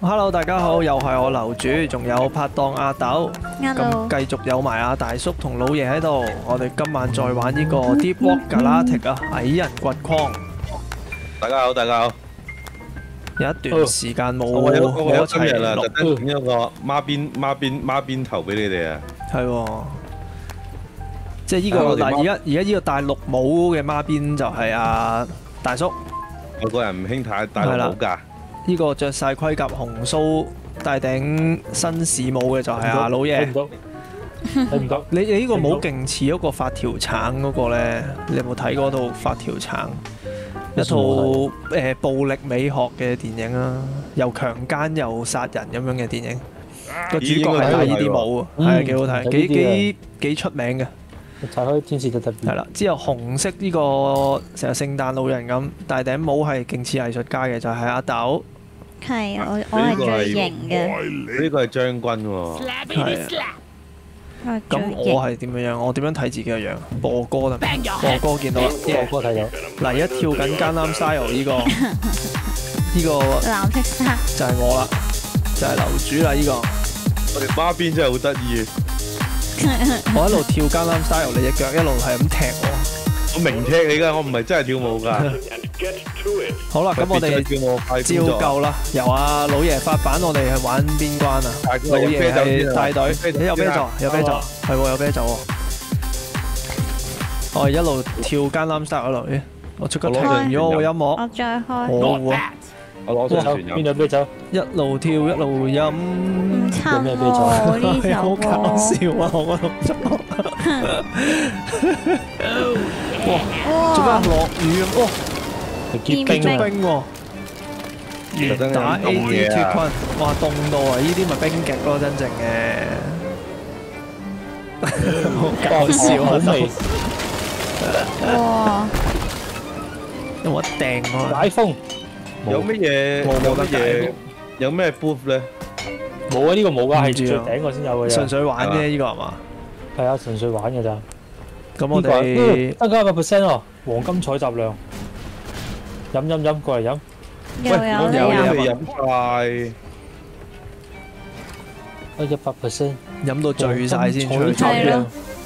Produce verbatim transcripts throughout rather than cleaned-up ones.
Hello， 大家好，又係我樓主，仲有拍檔阿豆，咁繼續有埋阿大叔同老爺喺度。我哋今晚再玩呢個 Deep Rock Galactic 啊，矮人掘礦。 大家好，大家好。 有一段時間冇我有我有一齊今日啦，特錄， 登整咗個孖邊孖邊孖邊頭俾你哋啊。 係喎，即係呢個嗱，而家而家呢個戴綠帽嘅孖邊就係阿大叔。 我個人唔興太戴綠帽㗎。 呢個着晒盔甲紅鬚戴頂紳士帽嘅就係阿老爺。 睇唔到，睇唔到。 你你呢個帽勁似嗰個發條橙嗰個咧，你有冇睇過套發條橙？一套誒暴力美學嘅電影啊，又強姦又殺人咁樣嘅電影。個主角係戴呢啲帽啊，係啊幾好睇，幾幾幾出名嘅。 拆開天使就特別。係啦，之後紅色呢個成日聖誕老人咁戴頂帽係勁似藝術家嘅，就係阿豆。 係我我係最型嘅。 呢個係將軍喎。 係啊。咁我係點樣樣？我點樣睇自己嘅樣？播歌啦，播歌見到啦， 播歌睇到。 嗱，而家跳緊江南 style 呢個呢個藍色衫就係我啦，就係樓主啦呢個。 我哋孖邊真係好得意。 我一路跳江南 style，你隻腳一路係咁踢我。 我明踢你㗎，我唔係真係跳舞㗎。 好啦，咁我哋照舊啦。由阿老爺發版，我哋係玩邊關啊？老爺係帶隊，你有啤酒，有啤酒，係喎有啤酒喎。我係一路跳江南 style 一路，咦？我出個停咗個音樂。 我再開。 好喎。 我攞咗船飲。邊度啤酒？ 一路跳一路飲。 唔襯喎呢首好搞笑啊！我個動作。哇！做咩落雨咁？哇！ 結冰喎！連打 A D 脫困，哇凍到啊！呢啲咪冰極咯，真正嘅。好搞笑啊！ 哇！ 有冇得掟我？ 解封。 有乜嘢？ 冇冇得嘢？有咩 booth 咧？ 冇啊！呢個冇㗎，係最頂我先有嘅啫。 純粹玩啫，呢個係嘛？ 係啊，純粹玩嘅咋。 咁我哋增加一個 percent 喎，黃金採集量。飲飲飲，過嚟飲。 有有有未飲晒？ 啊一百 percent， 飲到醉晒先出去。 係咯。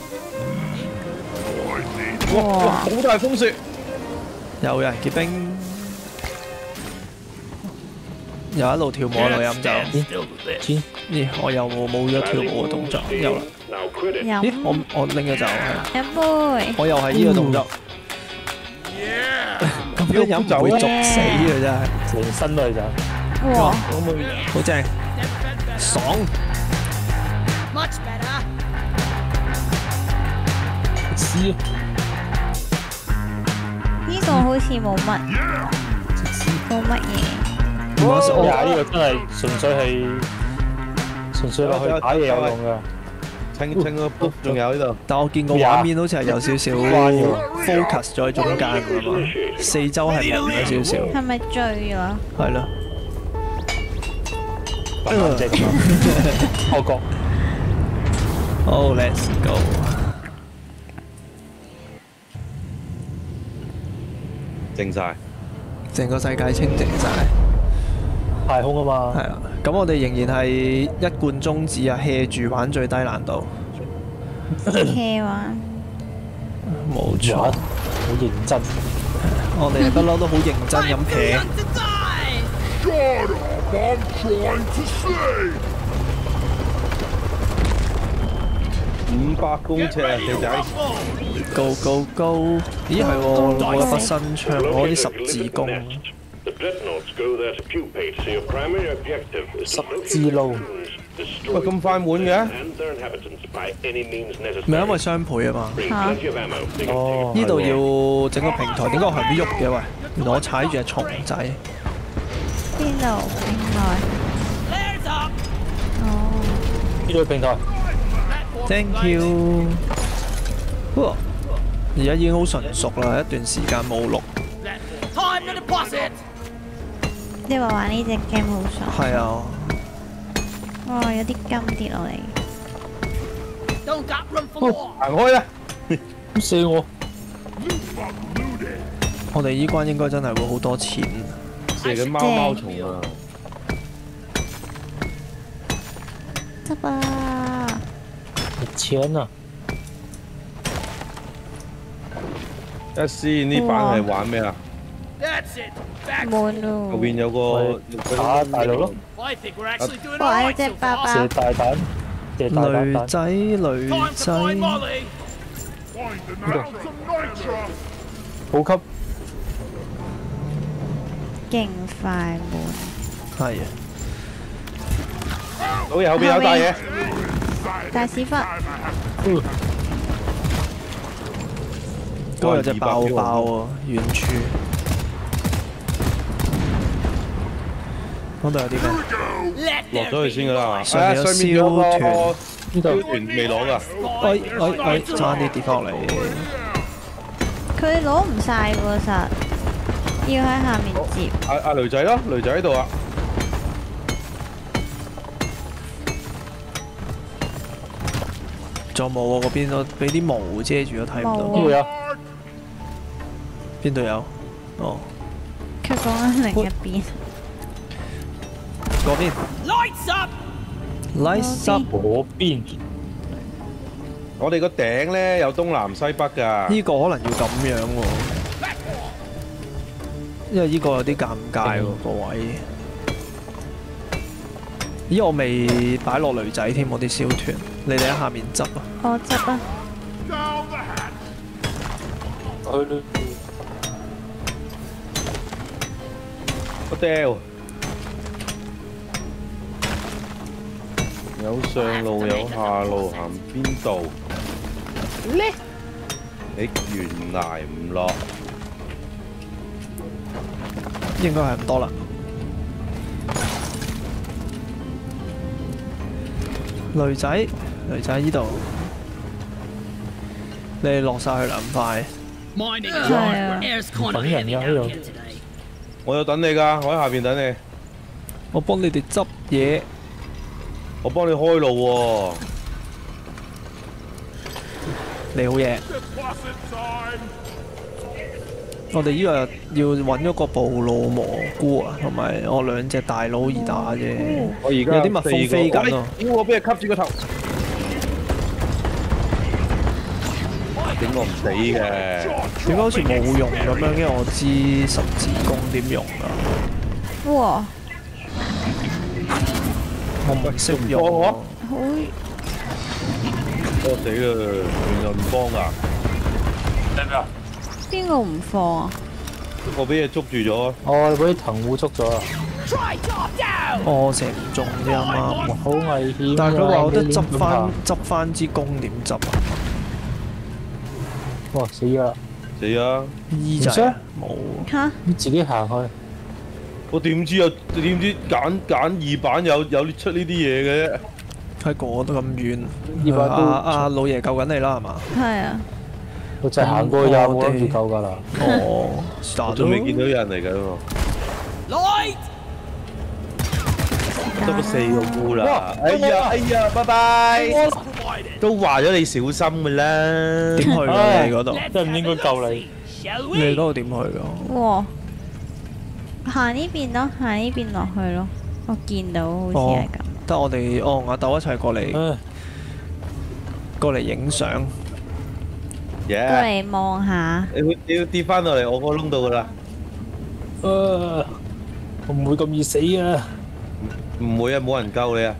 哇！好大風雪。 有人結冰。又一路跳舞一路飲酒。咦？我又冇冇咗跳舞嘅動作，有啦。咦？我我拎咗酒。 飲杯。 我又係呢個動作。咁樣飲就會逐死嘅真係。 成身都係酒。 哇！ 好正，爽。 黐。 呢個好似冇乜，冇乜嘢。 呀！呢個真係純粹係純粹落去打嘢有用㗎。 清清個 book 仲有呢度。 但我見個畫面好似係有少少 focus 咗喺中間㗎嘛，四周係冇咗少少。 係咪醉咗？ 係咯。 我覺。 Oh, let's go。 靜晒。 成個世界清靜晒。 太空啊嘛。 係啦，咁我哋仍然係一貫宗旨啊 ，hea 住玩最低難度。 hea 玩。 冇錯。 好認真。 我哋不嬲都好認真咁 hea。 五百公尺啊，條仔 ！Go go go！ 咦係喎，我有把新槍，我啲十字弓。 十字路。 喂，咁快滿嘅？ 咪因為雙倍啊嘛。 嚇！ 哦。 呢度要整個平台，點解我係唔喐嘅？喂，原來我踩住隻蟲仔。 邊度平台？哦。 呢度平台。 Thank you。而家已經好純熟啦，一段時間冇錄。 你話玩呢隻 game 好爽。 係啊。 哇！有啲金跌落嚟。 行開啦！ 咁射我。 我哋依關應該真係會好多錢。 射緊貓貓蟲啊！ 執啊！ 錢啊！ 一先呢版係玩咩啊？ 悶咯。 後邊有個打大佬咯， 哇！只爸爸射大彈，射大彈彈。 女仔女仔， 好級勁快悶， 係啊， 老爺後邊有大嘢， 大屎忽。 嗰度有隻爆爆喎，遠處。嗰度有啲咩？ 落咗去先㗎啦。 上面有上面有個燒團呢度燒團未攞㗎。 喂喂喂，差啲跌翻落嚟。 佢攞唔晒喎，實要喺下面接。 阿阿雷仔咯，雷仔喺度啊。 仲有冇啊？嗰邊都俾啲毛遮住咗，睇唔冇到。 呢度有， 邊度有？哦， 佢講緊另一邊。 嗰邊。 Lights up！ Lights up。 嗰邊我哋個頂咧有東南西北㗎。 呢個可能要咁樣喎，因為呢個有啲尷尬喎個位。咦，我未擺落雷仔添，我啲燒團，你哋喺下面執啊！ 我執啊！ 去啦。 我掉。有上路有下路，行邊度？咧？你原來唔落。 應該係咁多啦。雷仔，雷仔呢度，你哋落晒去兩塊。 係啊， 等人㗎呢度。 我有等你㗎，我喺下邊等你。 我幫你哋執嘢。 我幫你開路喎。 你好嘢。我哋呢個要揾咗個暴露蘑菇啊，同埋我兩隻大佬而打啫。 我而家有啲蜜蜂飛緊喎。 屌我俾佢吸住個頭。點我唔死嘅？ 點解好似冇用咁樣？因為我知十字弓點用㗎。 哇！ 我唔識用我喎。 好我死啦！原來唔幫㗎。 咩啊？ 邊個唔放啊？ 我俾嘢捉住咗。 哦，你俾啲藤壺捉咗啊！ 我射唔中啫啱啱。 好危險啊。 但係佢話我得執你翻執翻支弓點執啊？ 哇！死咗啦！ 死啊！ 衣仔啊冇。 吓？ 你自己行去。 我點知有點知揀揀二版有有出呢啲嘢嘅啫？ 喺嗰度咁遠。 二版都阿阿老爺救緊你啦係嘛？ 係啊。 我就係行過去有冇諗住救㗎啦。 哦， 我仲未見到有人嚟㗎喎。得咗四個菇啦！哎呀哎呀，拜拜！都話咗你小心㗎啦。 點去㗎你嗰度？ 真係唔應該救你。 你嗰度點去㗎？ 哇！行呢邊咯，行呢邊落去咯。我見到好似係咁。 得我哋哦阿豆一齊過嚟唉， 過嚟影相。 過耶！ 嚟望下。 你會你要跌翻落嚟我個窿度㗎啦。 啊！我唔會咁易死啊！ 唔會啊，冇人救你啊！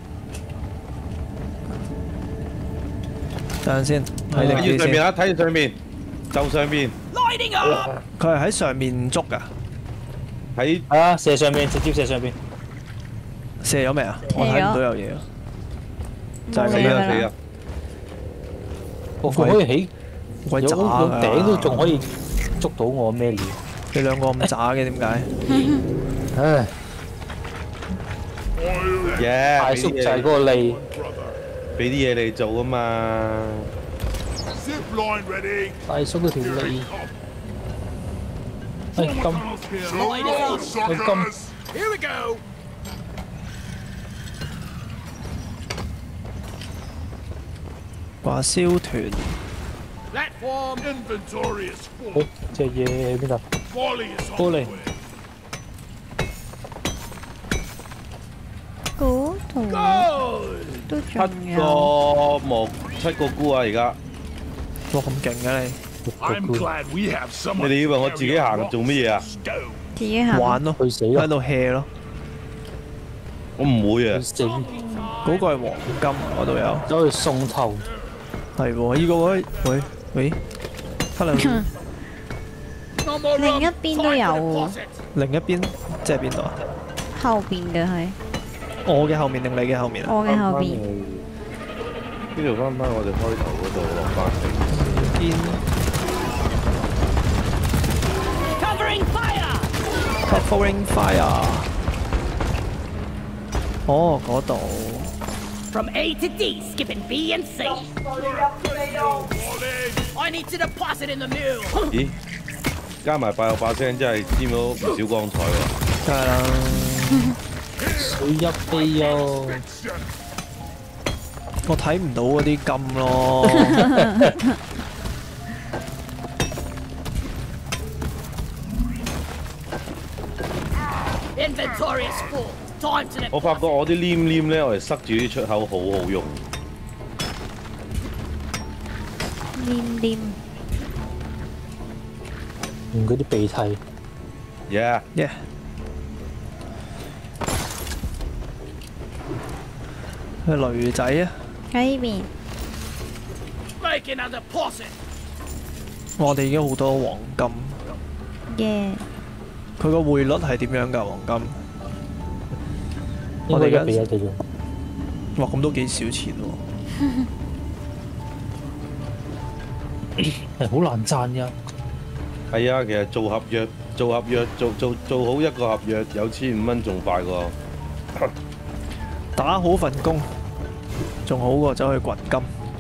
等陣先，睇定啲先。 睇住上面啊，睇住上面，就上面。 佢係喺上面捉㗎， 喺係啊，射上面，直接射上邊。 射咗未啊？我睇唔到有嘢啊。就係死咁樣啊死啊！ 我佢可以起，有鬼渣個頂都仲㗎！ 可以捉到我咩料？ 你兩個咁渣嘅點解？ 唉， 耶！ 大叔就係嗰個脷。 俾啲嘢你做啊嘛。 大叔嗰條脷。哎金，哎金。 話燒團。 好，隻嘢喺邊度？過嚟。 嗰度。 都七仲有。 個木，七個菇啊！而家哇咁勁嘅你， I'm glad we have 你 someone. 哋以為我自己行做乜嘢啊？ 自己行。 玩咯， 去死咯喺度 hea 咯。 我唔會啊去！死， 嗰個係黃金，我都有。 走去送頭， 係喎，依個位，喂喂，hello， No more 另一 rum. 邊都有 Time 喎 for the，faucet. 另一邊即係邊度啊？ 後邊嘅係我嘅後面定你嘅後面啊？ 我嘅後邊。 呢度翻返我哋開頭嗰度落翻嚟。 邊 Covering fire! covering fire。哦，嗰度 From A to D, skipping B and C. I need to deposit in the mill. 咦？加埋八有把聲，真係沾到唔少光彩喎！ 梗係啦。 水一飛哦， 我睇唔到嗰啲金咯。 Inventory is full. Time to 我發覺 deposit. 我啲黏黏咧，我哋塞住啲出口好好用。 黏黏。 用嗰啲鼻涕， Yeah， 耶！女仔啊， 喺呢邊。 Make another deposit. 我哋已經好多黃金。 耶！ 佢個匯率係點樣㗎？黃金？ 應該我哋而家一比一嘅啫。 哇，咁都幾少錢喎！ 係好難賺㗎。 係啊，其實做合約，做合約，做做做好一個合約，有千五蚊仲快過。 打好份工，仲好過走去掘金。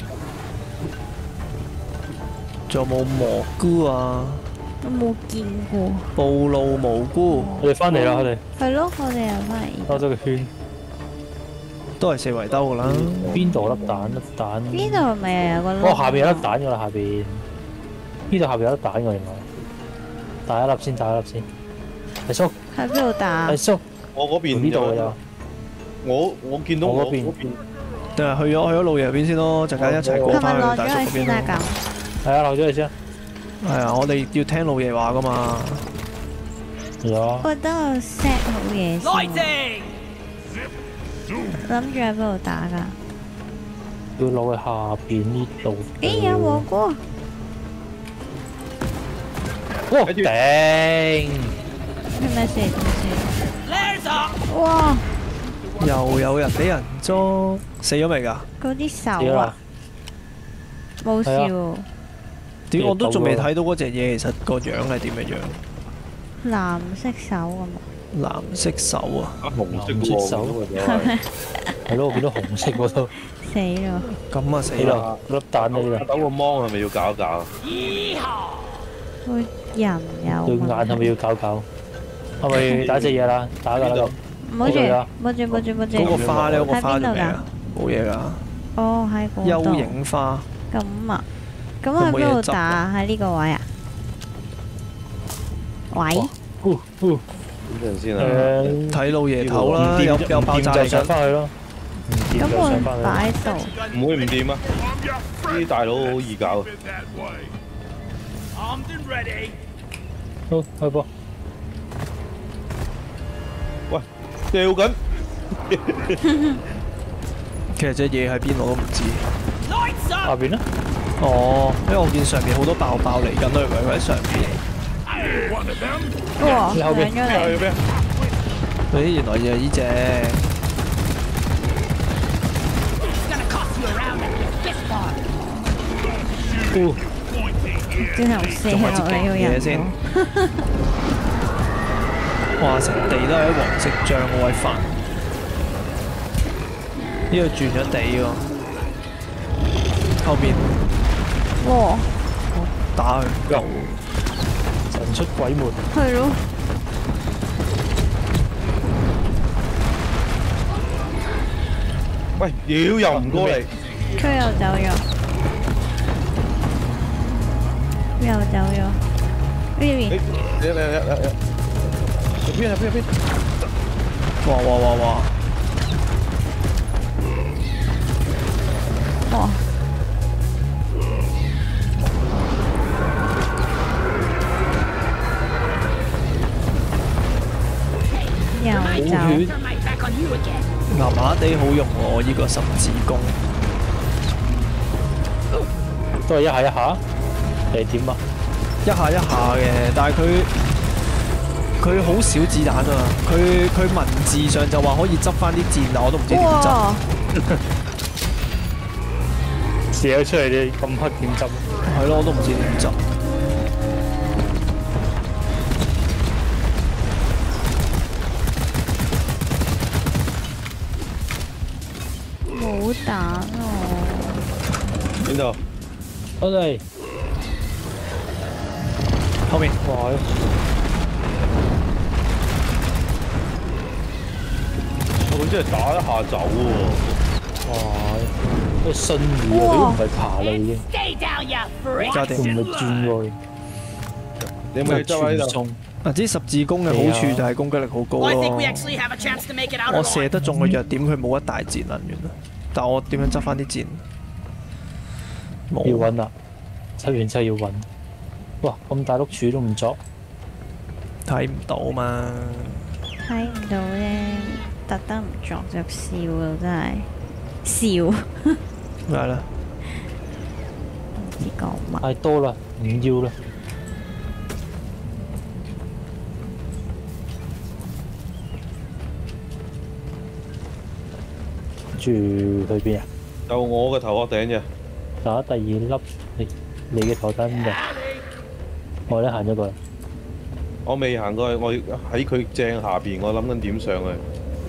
仲有冇蘑菇啊？ 都冇見過。 暴露無辜， 我哋翻嚟啦，我哋係咯，我哋又翻嚟。 兜咗個圈。 都係四圍兜㗎啦。 邊度有粒蛋？粒蛋。 呢度係咪有個窿？ 哦，下邊有粒蛋㗎啦，下邊。呢度下邊有粒蛋㗎，原來。打一粒先，打一粒先。阿叔， 喺邊度打阿？叔， 我嗰邊呢度有。 我我見到我我嗰邊嗰邊定係去咗去咗老爺嗰邊先咯，陣間一齊過係咪翻落咗去大叔嗰邊去先啊？ 咯。 咁係啊，落咗去先。 係啊，我哋要聽老爺話㗎嘛。 有啊。 我等我 set 好嘢先喎。 Lighting! 諗住喺邊度打㗎？ 要落去下邊呢度。 咦，有蘑菇！ 哇！頂！ 係咪先？ Flares up! 哇！ 又有人俾人捉，死咗未㗎？ 嗰啲手啊死啦，！ 冇事係喎。 點我都仲未睇到嗰隻嘢，其實個樣係點嘅樣？ 藍色手咁啊！ 藍色手啊！ 紅色藍色手喎係咪？ 係咯，我見到紅色嗰度。 死咯！ 咁啊死死啦！ 啦！粒蛋呢阿度， 豆個芒係咪要搞一搞？ Yeehaw! 個人有對眼問係咪要搞搞？係咪打隻嘢啦？打㗎啦！ 唔好住， 嗰度啊冇住，冇住，冇住。 嗰個花咧，嗰個喺邊度㗎花做咩啊？冇嘢㗎， 哦，喺嗰幽度。 影花。 咁啊，咁喺邊度打啊？喺呢個位啊？喂， 呼呼等陣先啊！ 誒， 睇老爺頭啦， 唔掂有有爆炸唔掂就嚟緊。 上翻去咯。唔掂咁我就上翻去。 擺喺度。 唔會唔掂啊！ Arm your 呢啲 friend. 大佬好易搞。 Been that way. Armed and ready. 好，開波。 喂，掉緊！ 其實隻嘢喺邊我都唔知。 Lights 下 up! 邊啦。 哦，因為我見上面好多爆爆嚟緊，都以為佢喺上邊。 One of them. 哇， 你後邊上咗嚟。 咩？ 咦，原來就係呢隻。 It's gonna cost you a round of your fist bar. 之後射落你個人嘢先度。 哇！成地都係啲黃色漿，好鬼煩。呢度轉咗地喎，後面哇， 打佢。 又神出鬼沒。 係咯。 喂，妖又唔過嚟！ 佢又走咗，又走咗。呢邊你你你你入邊入邊入邊！ 哇哇哇哇！ 佢 Turn my back on you again. 麻麻地好用喎，呢個十字弓。 都係一下一下，定係點啊？ 一下一下嘅，但係佢佢好少子彈啊！佢佢文字上就話可以執翻啲箭，但我都唔知點執。 哇！ 射咗出嚟你咁黑點執？ 係咯，我都唔知點執。 冇彈喎。 邊度？ 我哋後面哇！ 佢真係打一下走喎。 哇！個信魚啊，佢都唔係爬你嘅， Stay down, you freak. 搞掂。 佢唔係轉過去。 你有冇執喺度？ 送嗱，啲十字弓嘅好處就係攻擊力好高 Well, I think 咯 we。actually have a chance to make it out 我 alive. 射得中嘅弱點，佢冇一大箭能源啊！但我點樣執翻啲箭？ 要冇。 揾啦，執完之後要揾。哇！咁大碌柱都唔作， 睇唔到嘛？ 睇唔到咧，特登唔作着笑咯，真係笑， 咩咧？ 唔知講乜。 太多啦，唔要啦。住去邊啊？ 就我嘅頭殼頂啫。 打第二粒你你嘅頭燈嘅，我咧行咗過嚟。 我未行過去，我喺佢正下邊，我諗緊點上去。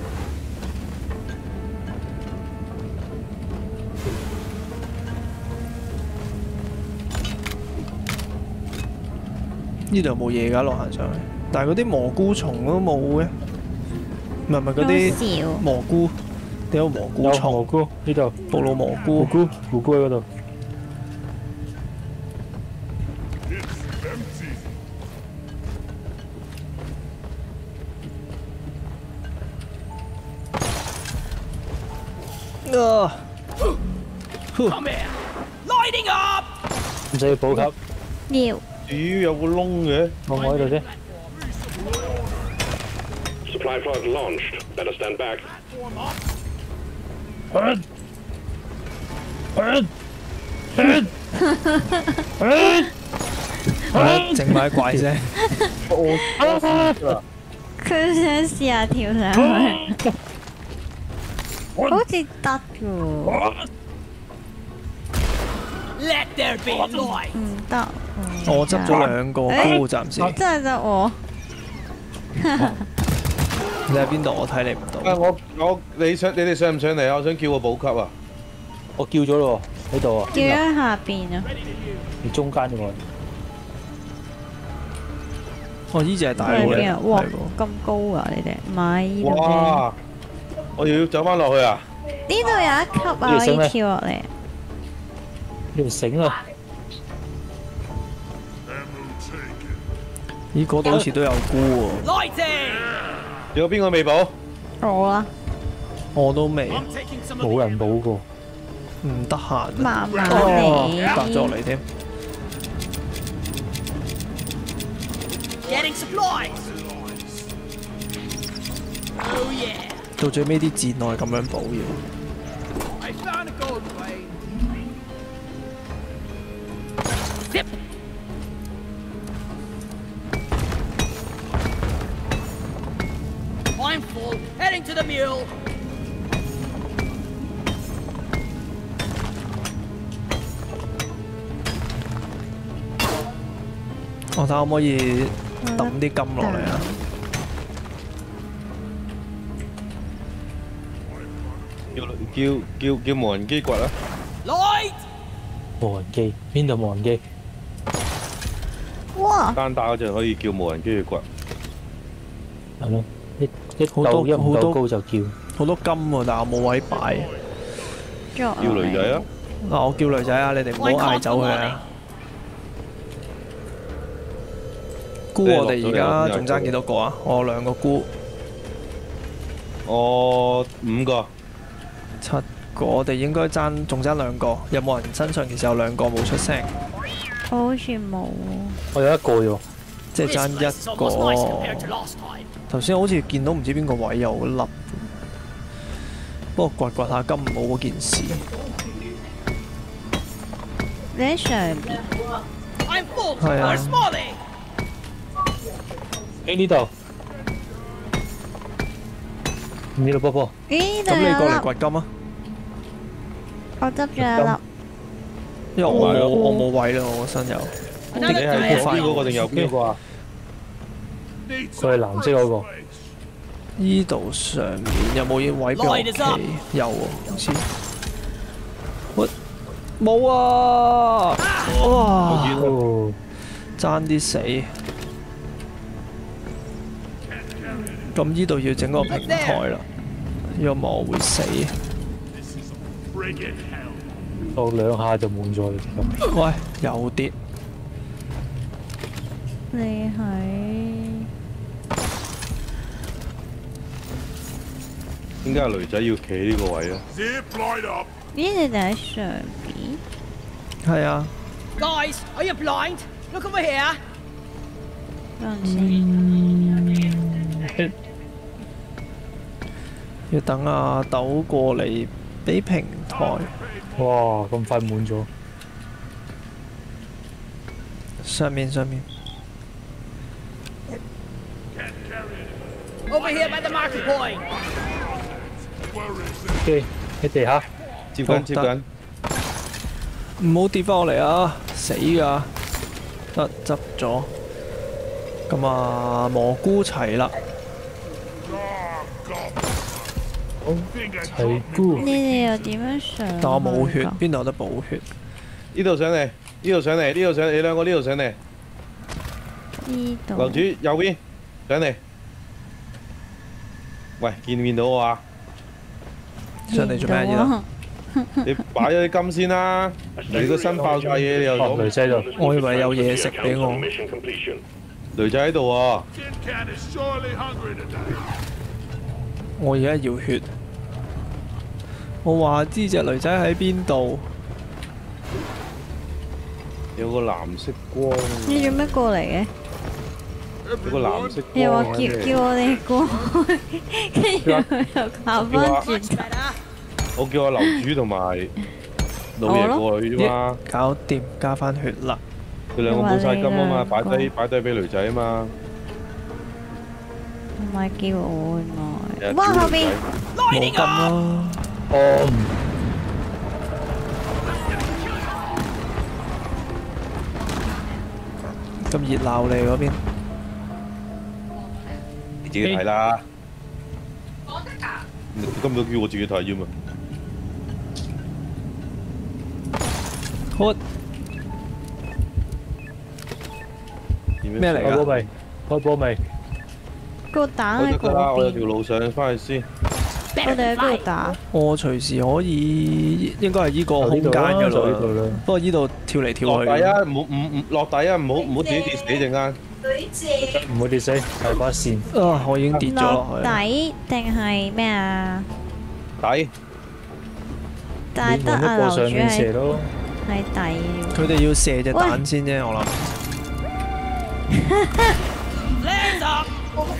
呢度冇嘢㗎，落行上去。但係嗰啲蘑菇蟲都冇嘅，唔係唔係嗰啲好少蘑菇，點有蘑菇有蘑蟲？ 菇呢度， 暴露蘑蘑菇。 菇蘑菇喺嗰度。 啊！ Come here. Lighting up. 唔使要補給， 要咦，有個窿嘅？ 放我喺度啫。 Supply pod launched. Better stand back. 整埋怪聲。 佢想試下跳上去，好似得嘅 Let there be light. 喎，唔得。 我執咗兩個菇，暫時。 真係得我。 你喺邊度？我睇你唔啊！ 到。 我我你想你哋上唔上嚟啊？我想叫個補給啊！ 我叫咗咯喎，喺度啊， 叫喺下邊啊！ 你中間嘅喎。 哦，呢只係大佬嚟， 喺邊啊？哇， 係喎。 咁高啊！你哋唔係呢度嘅， 哇！我要走翻落去啊！ 呢度有一級啊，可以跳落嚟。 呢條繩啊， Ammo taken. 咦，嗰度好似都有菇喎， Lighting. 有邊個未補？ 我啦， 我都未， I'm taking some of 冇 the 人補過。 唔得閒啊。 慢慢哦， 嚟。 搭咗落嚟添。 getting supplies. Oh yeah. 到最尾啲箭我係咁樣補要。 I found a gold way. Zip. I'm full. Heading to the mule. 我睇可唔可以抌啲金落嚟啊？ 叫叫叫叫無人機掘啊！ Light. 無人機邊度無人機？ 哇！ 單打嗰陣可以叫無人機去掘。 係咯，一一好多夠一唔好多夠高就叫。 好多金喎，但係我冇位擺。 叫叫女仔啊！ 嗱，我叫女仔啊，你哋唔好嗌走佢啊！菇我哋而家仲爭幾多個啊？我有兩個菇， 我五個。 七個，我哋應該爭仲爭兩個。有冇人身上其實有兩個冇出聲？ 我好似冇喎。 我有一個啫喎， 即係 This 爭 place 一 is almost 個 nice。compared to last time。 頭先好似見到唔知邊個位有粒，不過掘掘下金冇嗰件事。 你喺上邊， I'm full。 係啊 Where's Molly？ 喺呢度，呢度波波， 咦？度咁你過有粒， 嚟掘金啊？ 我執咗一粒。 因為我冇我冇位啦，我個身有。 你係左邊嗰個定右邊嗰個啊？ Need 佢係藍色嗰個。 space. 依度上面有冇嘢位俾我企？有喎，好似。喂，冇啊！哇， 哦， 爭啲死。咁依度要整個平台啦，如果冇我會死。 This is a friggin' hell. 到兩下就滿咗啦。 喂，有跌。 你喺點解女仔要企呢個位啊？ Zip right up. 咦？你哋喺上邊？ 係啊， Guys, are you blind? Look over here。 等陣先。 要等阿豆過嚟俾平台。 哇，咁快滿咗。 上面上面。 Over here by the marker point。 Where is it? OK，喺地下。 接緊接緊， 唔好跌翻落嚟啊！死噶，得執咗。咁啊，蘑菇齊啦。 Oh, God. Think I 齊 dropped 菇 me.， 你哋又點樣上？ 但我冇血，邊度有得補血？ 呢度上嚟，呢度上嚟，呢度上嚟，你兩個呢度上嚟， 呢度。 樓主右邊上嚟。喂，見唔見到我啊？ 上嚟做咩嘢啊？ 你擺咗啲金先啦，你個身爆晒嘢，你又哦，女攞仔度。 我以為有嘢食俾我。 Mission completion. 女仔喺度喎。 Tin Can is surely hungry today. 我而家要血。我話知隻女仔喺邊度？ 有個藍色光， 你做咩過嚟嘅？ 有個藍色你又話光叫叫我哋過去，跟住佢又跑翻轉頭。 Better。 我叫我樓主同埋老爺過去啫嘛， 搞掂，加翻血啦。 佢兩個冇晒金啊嘛，擺你話你兩個低擺低俾女仔啊嘛。 唔係叫我日日外賣。哇！後邊冇金啦。 哦， 咁熱鬧你嗰邊？ 你自己睇啦。你今日叫我自己睇啫嘛。 好，咩嚟㗎？ 開波未？開波未？ 個蛋喺我得啦，我有條嗰邊， 路上翻去先。 我哋喺邊度打？ 我隨時可以，應該係依個空間㗎啦。 就呢度啦。 不過依度跳嚟跳去。 落底啊！唔好唔唔落底啊！唔好唔好自己跌死陣間。 唔會跌死，大把線。 啊！我已經跌咗落落去。 底定係咩啊？ 底但係得你阿樓主過上面射喺咯。 喺底。 佢哋要射隻蛋先啫，我諗。 Hands up。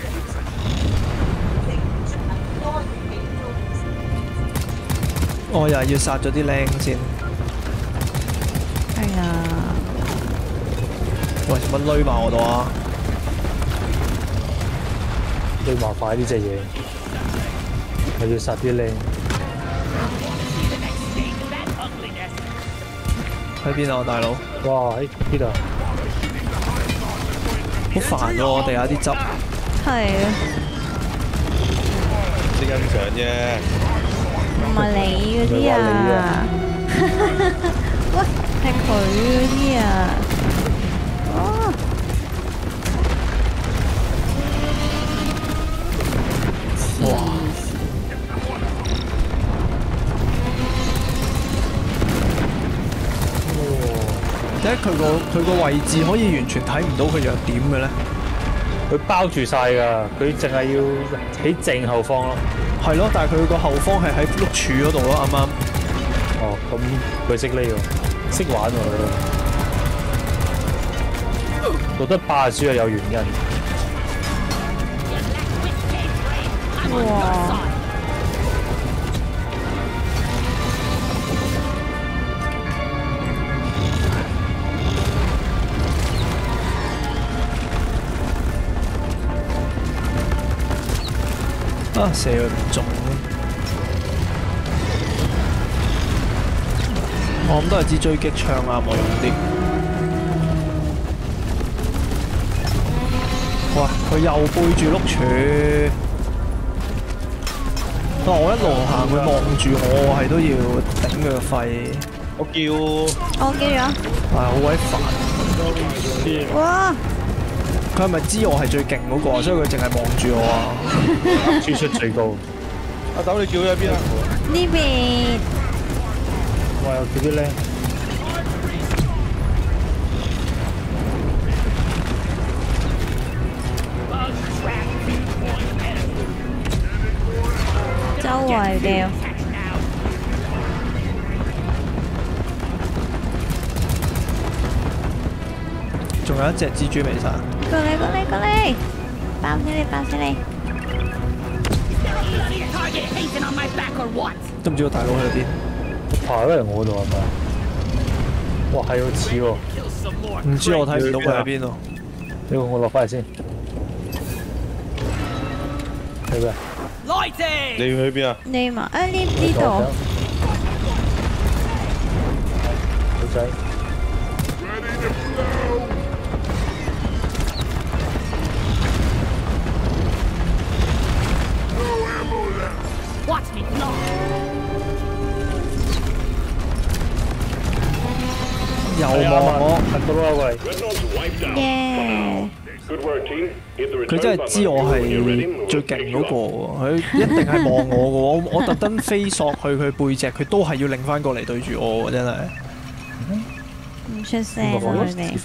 我又係要殺咗啲僆先。 係啊， 喂，做乜攏埋我度啊？ 最麻煩呢隻嘢，我要殺啲靚。 喺邊啊，大佬？ 哇！喺呢度。 好煩喎，我地下啲汁。 係啊， 識欣賞啫。 唔係你嗰啲啊。喂，係佢嗰啲啊。哦。 點解佢個佢個位置可以完全睇唔到佢弱點嘅咧？ 佢包住晒㗎，佢淨係要喺正後方咯。 係咯，但係佢個後方係喺碌柱嗰度咯，啱啱。 哦，咁佢識呢喎，識玩喎佢。 覺得怕輸係有原因。 哇！ 啊！射佢唔中，我諗都係支狙擊槍啱我用啲。哇！佢又背住碌柱，啊！我一路行，佢望住我，我係都要頂佢個肺。 我叫我叫咗。 啊！好鬼煩。 哇！ 佢係咪知我係最勁嗰個，所以佢淨係望住我啊？ 輸出最高。 阿豆，你叫咗喺邊啊？ 呢邊哇！又叫啲靚。 周圍掉。 仲有一隻蜘蛛未殺。 過嚟過嚟過嚟，爆死你爆死你！ Target hazing on my back or what? 都唔知個大佬喺邊。 爬咗嚟我度係咪？哇，係喎似喎。 Kill some more. 唔知我睇唔到佢喺邊喎。 你我落翻嚟先。係咩？ Lighting. 你要去邊啊？ 你嘛？啊呢呢度。 好仔。 Watch me blow. 又望我， 睇到啦喂。 Dreadnoughts wiped out. 耶！ Good work, team. Hit the 佢 return 真係 button 知我 when you're ready. 係 We'll 最 pick 勁 you 嗰 up. 個喎，佢一定係望我嘅喎，我我特登飛索去佢背脊，佢都係要擰翻過嚟對住我喎，真係。 唔出聲啊佢哋。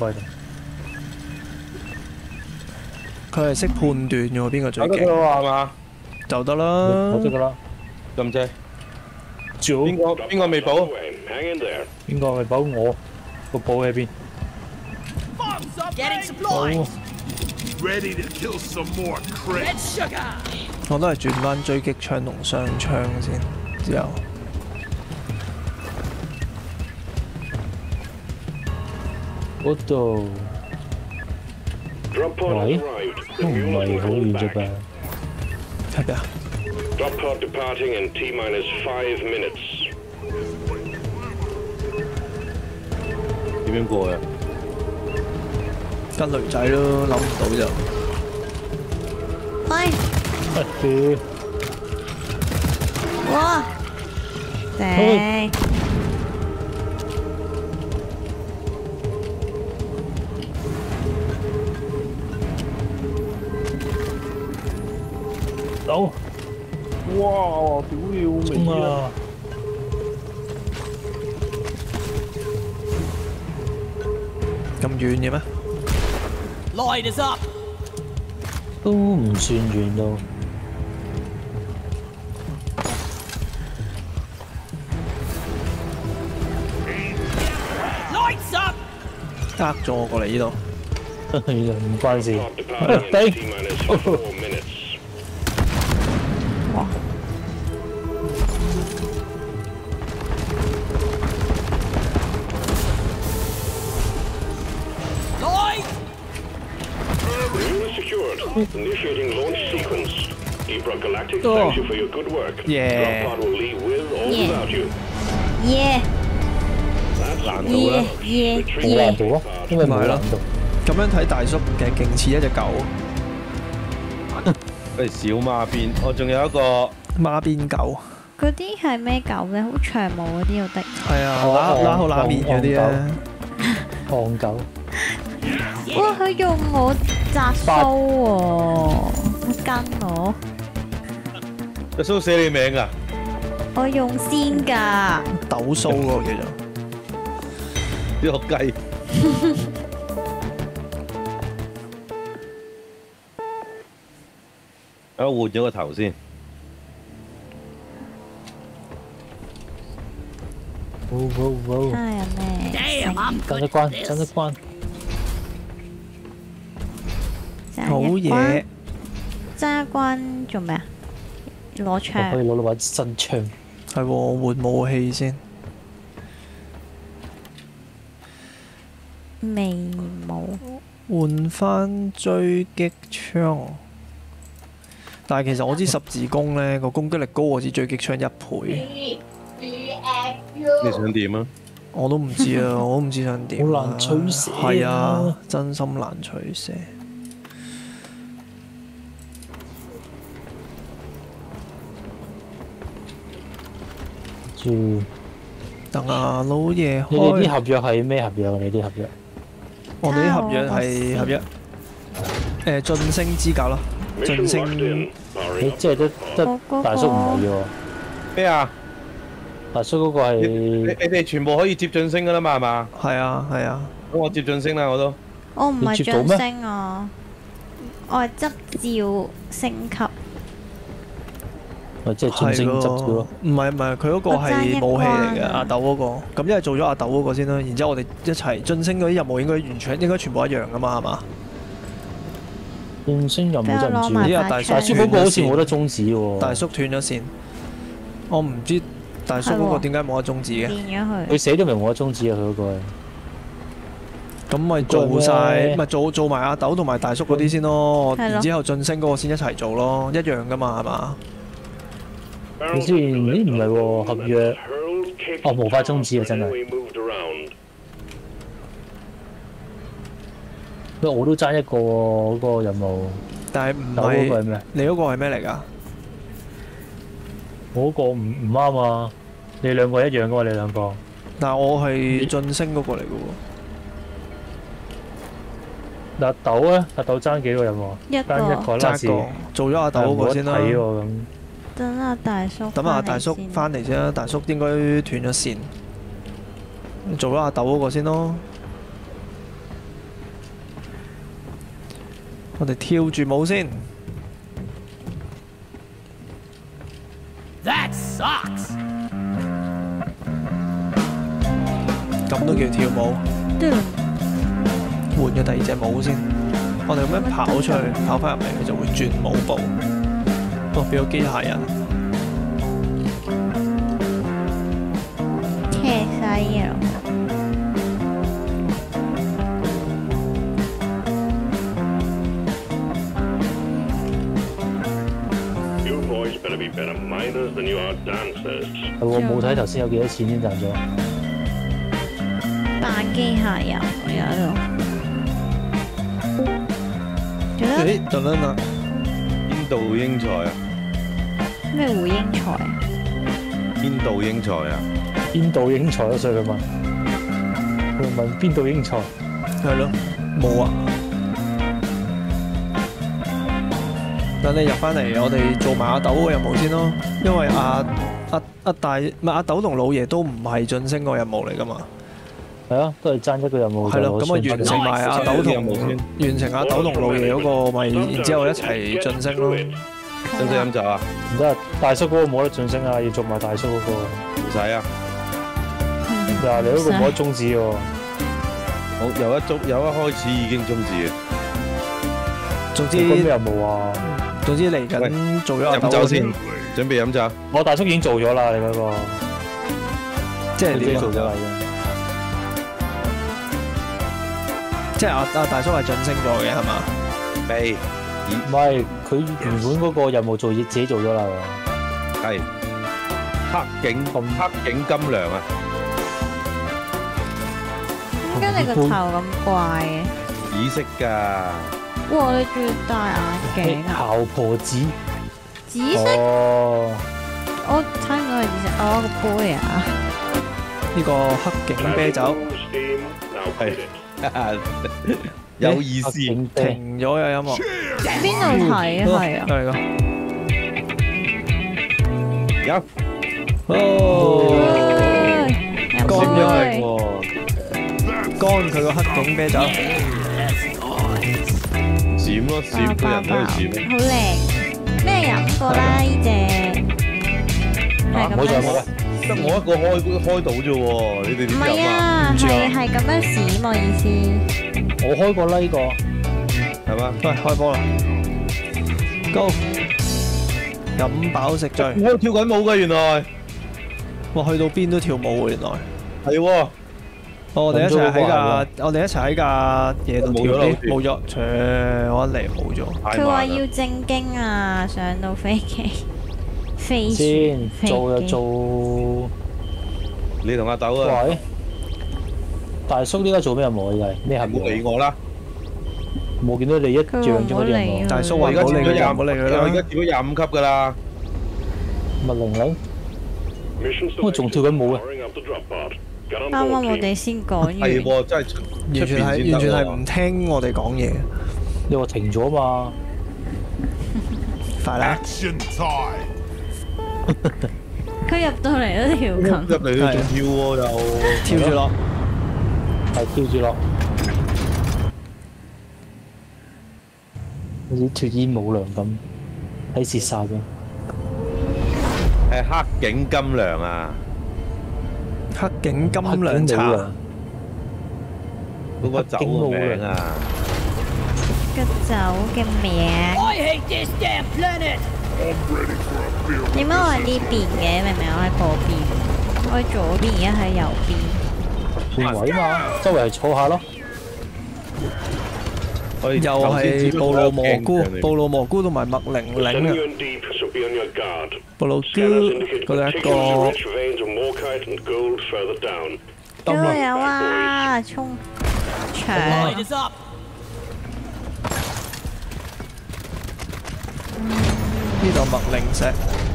佢係識判斷嘅喎，邊個最得勁啦係嘛？ 就得啦我。知噶啦。 咁啫。 仲邊個邊個未補？ Away. Hang in there. 邊個咪保我？個寶喺邊？ Bombs up. Getting supplies. Ready to kill some more Red crits. sugar. 我都係轉翻狙擊槍同雙槍先，之後嗰度 Drop pod Why? has arrived. 都 The 唔 mules 係 will 好 hold 遠啫 back. 噃。 睇邊啊？ Drop pod departing in T minus five minutes. 點樣過啊？ 跟女仔咯，諗唔到就。 喂！ 佢哇！頂！ 走！ 哇！屌你老衝啊！ 咁遠嘅咩？ Light is up. 都唔算遠到。 Lights up. 呃咗我過嚟呢度。 唔關事。 Pod departing in Thank- T minus four minutes. 哇！ Light. Mule is secured. Initiating launch sequence. Ebra Galactic, Oh. thanks you for your good work. Yeah. Drop pod will leave with or Yeah. without you. 耶 That's 難度啦耶。耶冇難度啊，因為冇難度。 咁樣睇大叔嘅勁似一隻狗， 喂，小馬邊，我仲有一個孖邊狗。 嗰啲係咩狗咧？好長毛嗰啲要的。 係啊， 哦拉拉好拉面嗰啲咧。 戇狗。 哇！佢用我扎須喎，跟我， 隻蘇寫你名㗎？ 我用先㗎。 抖須嗰個叫做。 呢個雞。我換咗個頭先。 哇哇哇！ 睇下有咩？ Damn, I'm 等 good 一關， at 等一 this. 關。 好嘢， 揸關做咩啊？攞我可以槍。 攞到把新槍。 係喎，換武器先。 未冇。 換翻狙擊槍，但係其實我知十字弓咧個攻擊力高過支狙擊槍一倍， 你想點啊？ 我都唔知啊，我都唔知想點啊。 好難取捨啊係啊，真心難取捨。 住等啊，老爺你哋啲開。 合約係咩合約啊？你啲合約？ 我哋啲合約係合約，誒晉升資格咯，晉 Mission 升 locked in. Powering 你 up. 即係得得我嗰個大叔唔係喎， 咩啊？ 大叔嗰個你你係你哋全部可以接晉升噶啦嘛，係嘛？ 係啊係啊， 咁我接晉升啦，我都。 我唔係晉你接到咩升啊，我係執照升級。 咪即係晉升執照咯。 唔係唔係，佢嗰個係武器嚟嘅，阿豆嗰個。咁一係做咗阿豆嗰個先啦，然之後我哋一齊晉升嗰啲任務應該完全應該全部一樣噶嘛，係嘛？ 晉升任務真係唔知俾我攞埋喎。 依家大叔大叔嗰個好似冇得終止喎。 大叔斷咗線，我唔知大叔嗰個點解冇得終止嘅。 變咗佢。 佢寫咗明冇得終止啊！佢嗰個係咁咪做晒， 嗰個咩咪做做埋阿豆同埋大叔嗰啲先咯， 係咯然之後晉升嗰個先一齊做咯，一樣噶嘛，係嘛？ 你先咦唔係喎合約 Hurled capable 哦無法終止啊真係 enemy moved around. 喂我都爭一個喎嗰個任務。 但係唔豆嗰個係係咩？ 你嗰個係咩嚟㗎？ 我嗰個唔唔啱啊！你兩個一樣噶嘛？你兩個但係我係晉升嗰個嚟嘅嗱阿豆咧，阿豆爭幾個任務啊？ 一爭一個。 喎， 個啦時， 爭一個做咗阿豆嗰個先啦。 睇喎咁。 等阿大叔。 等阿大叔翻嚟先啦，大叔應該斷咗線，做咗阿豆嗰個先咯。我哋跳住舞先， That sucks. 咁都叫跳舞。換咗第二隻舞先，我哋咁樣跑出去，跑翻入嚟，佢就會轉舞步。哦，變咗機械人。 騎晒嘢咯。 You boys better be better miners than you are dancers. 係喎，冇睇頭先有幾多錢先賺咗。 扮機械人我有喺度。做得誒，等等啦， 邊度英才啊？ 咩回英才啊？ 邊度英才啊？ 邊度英才啊？所以佢問，佢問邊度英才？ 係咯，冇啊。等你入翻嚟，我哋做埋阿豆個任務先咯。因為阿阿阿大唔係阿豆同老爺都唔係晉升個任務嚟噶嘛。 係啊，都係爭一個任務。 係咯，咁啊完成埋阿豆同完成阿豆同老爺嗰個，咪然之後一齊晉升咯。 使唔使飲酒啊？ 唔得，大叔嗰個冇得晉升啊，要做埋大叔嗰個。 唔使啊！ 嗱，你嗰個冇得終止喎。 我由一中由一開始已經終止嘅。 總之你講咩任務啊？ 總之嚟緊做咗阿豆飲酒先先，， 準備飲酒。 我大叔已經做咗啦，你嗰個。 即係你自己點啊？ 做咗啦已經。 即係阿阿大叔係晉升咗嘅係嘛？ 未唔係，佢原本嗰個任務做自己做咗啦。 係黑警黑警金良啊！ 點解你個頭咁怪嘅？ 紫色㗎。 哇！你仲要戴眼鏡啊？ 姣婆子。 紫色？ 哦。 我睇唔到係紫色。哦，個杯啊！ 呢個黑警啤酒 Steam. Now quit it. 有意思。 停。 停咗嘅音樂， 邊度睇啊？係啊！ 嚟個有哦， 乾乾咗佢佢，乾佢個黑警啤酒， 閃咯閃，個人都係閃。 好靚，咩飲過啦？呢只係咁樣， 冇錯冇啦。 得我一個開開到啫喎，你哋唔點飲啊？ 係啊， 唔知啊係係咁樣閃我意思。 我開過啦呢個。 係係嘛？ 喂，開波啦！Go！飲飽食醉。 喺度跳緊舞㗎原來。 哇，去到邊都跳舞喎原來。 係喎。 我哋一齊喺架，我哋一齊喺架嘢度跳啲，冇咗，切，我一嚟冇咗。 佢話要正經啊，上到飛機，飛先飛做就機。 做。 你同阿豆啊？ 喂，大叔呢家做咩任務啊？係咩合唔好理約？ 我啦！ 冇見到你一樣啫嗰啲任務。 大叔話唔我而家好理佢， 接咗廿， 唔好理佢我而家啦。 接咗廿五級㗎啦。 麥玲玲， Mission 我仲跳緊舞嘅。 powering up the drop pod. Get on 啱啱 board, 我 team. 哋先講完。 係喎，真係出完全係完全係唔聽我哋講嘢。 你話停咗嘛？ 快啦！ Action time. 佢入到嚟都跳入緊。 嚟都仲跳喎又。 跳住落。 係跳住落，好似脱煙舞娘咁喺舌殺嘅。 係黑警金良啊！ 黑警金涼茶。 嗰個酒個名啊！ 個酒嘅名 I hate this damn planet! I'm ready for a beer. 點解我係呢邊嘅？明明我喺嗰邊，我喺左邊，而家喺右邊。 換位嘛，周圍坐下咯。 我哋又係暴露蘑菇，暴露蘑菇同埋麥玲 We're 玲 sending 啊！ you in deep, so be on your guard. 暴露菇 Scanners indicate 嗰度一 particularly 個 rich veins of morkite and gold further down. 加油啊！衝牆！ Light is up! 呢度麥玲石，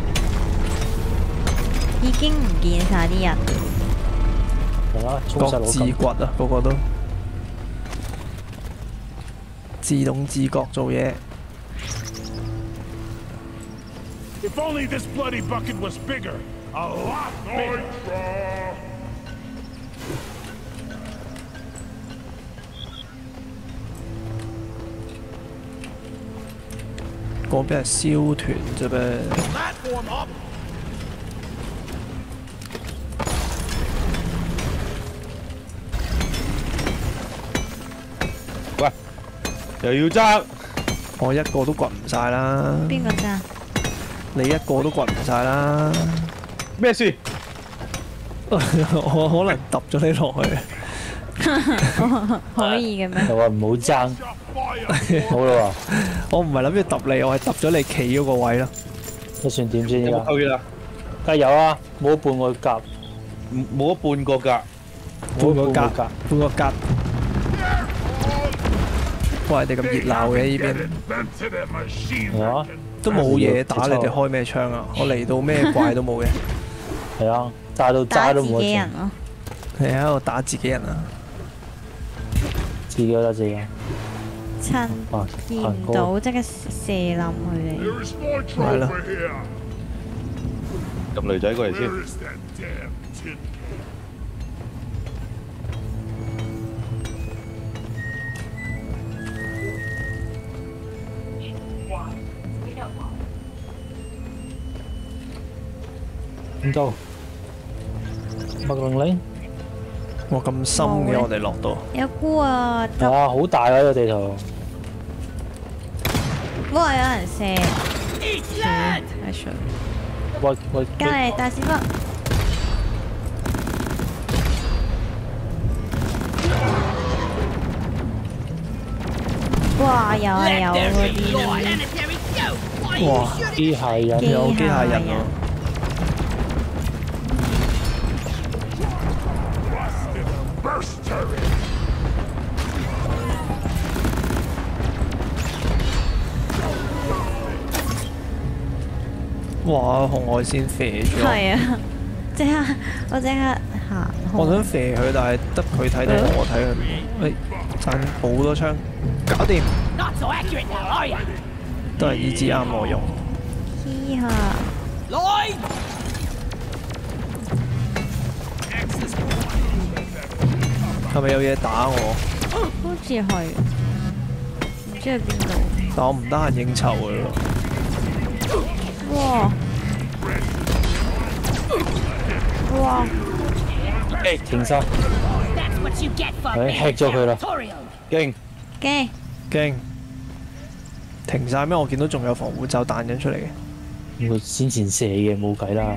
已經唔見晒啲人。 係啦，衝晒各自攞金。 掘啊，個個都自動自覺做嘢。 If only this bloody bucket was bigger. A lot bigger. 嗰邊係燒團啫噃。 Platform up. 喂，又要爭， 我一個都掘唔晒啦， 邊個咋？ 你一個都掘唔晒啦。 咩事？ 我可能揼咗你落去。 可以嘅咩？ 又話唔好爭， Fire. 好啦我唔係諗住揼你，我係揼咗你企嗰個位咯。 喎，都算點先有而家？ 冇去啦？ 梗係有啊，冇一半個格， 唔冇一半個㗎。 半個格， 冇一半個格。 半個格。哇！你哋咁熱鬧嘅呢邊， Invented a machine 係啊 that can 都冇嘢打，你哋開咩槍啊？我嚟到咩怪都冇嘅。 係啊，炸到打自渣都冇得剩， 己人咯。 你喺度打自己人啊！ 自己都得自己。 趁啊， 見行高唔到，即刻射冧佢哋。 There is more trouble Voilà. here. 咁女仔過嚟先。 Where is that damn tin can? 點到？麥玲玲， 哇！咁深嘅我哋落到， 有菇啊！執係啊，好大啊呢個地圖。 哇！有人射， Eat that! 係水。 喂喂， 隔離大屎忽。哇！有啊有 Let 嗰 there be 啲 law. Planetary go! Why are 哇 you shooting? 機械人有機械人機械啊！ Burst turret. 哇！紅外線射咗， 係啊！即刻我即刻行開。 我想射佢，但係得佢睇到我睇佢唔到。喂，賺好多槍，搞掂， Not so accurate now, are you? 都係呢支啱我用。 嘻下， Lloyd! Access 係咪有嘢打我？ 好似係，唔知喺邊度。 但我唔得閒應酬佢咯。 哇！哇！ 誒停晒， That's what you get for Đấy, being hack cho佢啦。 territorial. 驚， 驚！ 驚！ 停晒咩？我見到仲有防護罩彈緊出嚟嘅。 我先前射嘅冇計啦。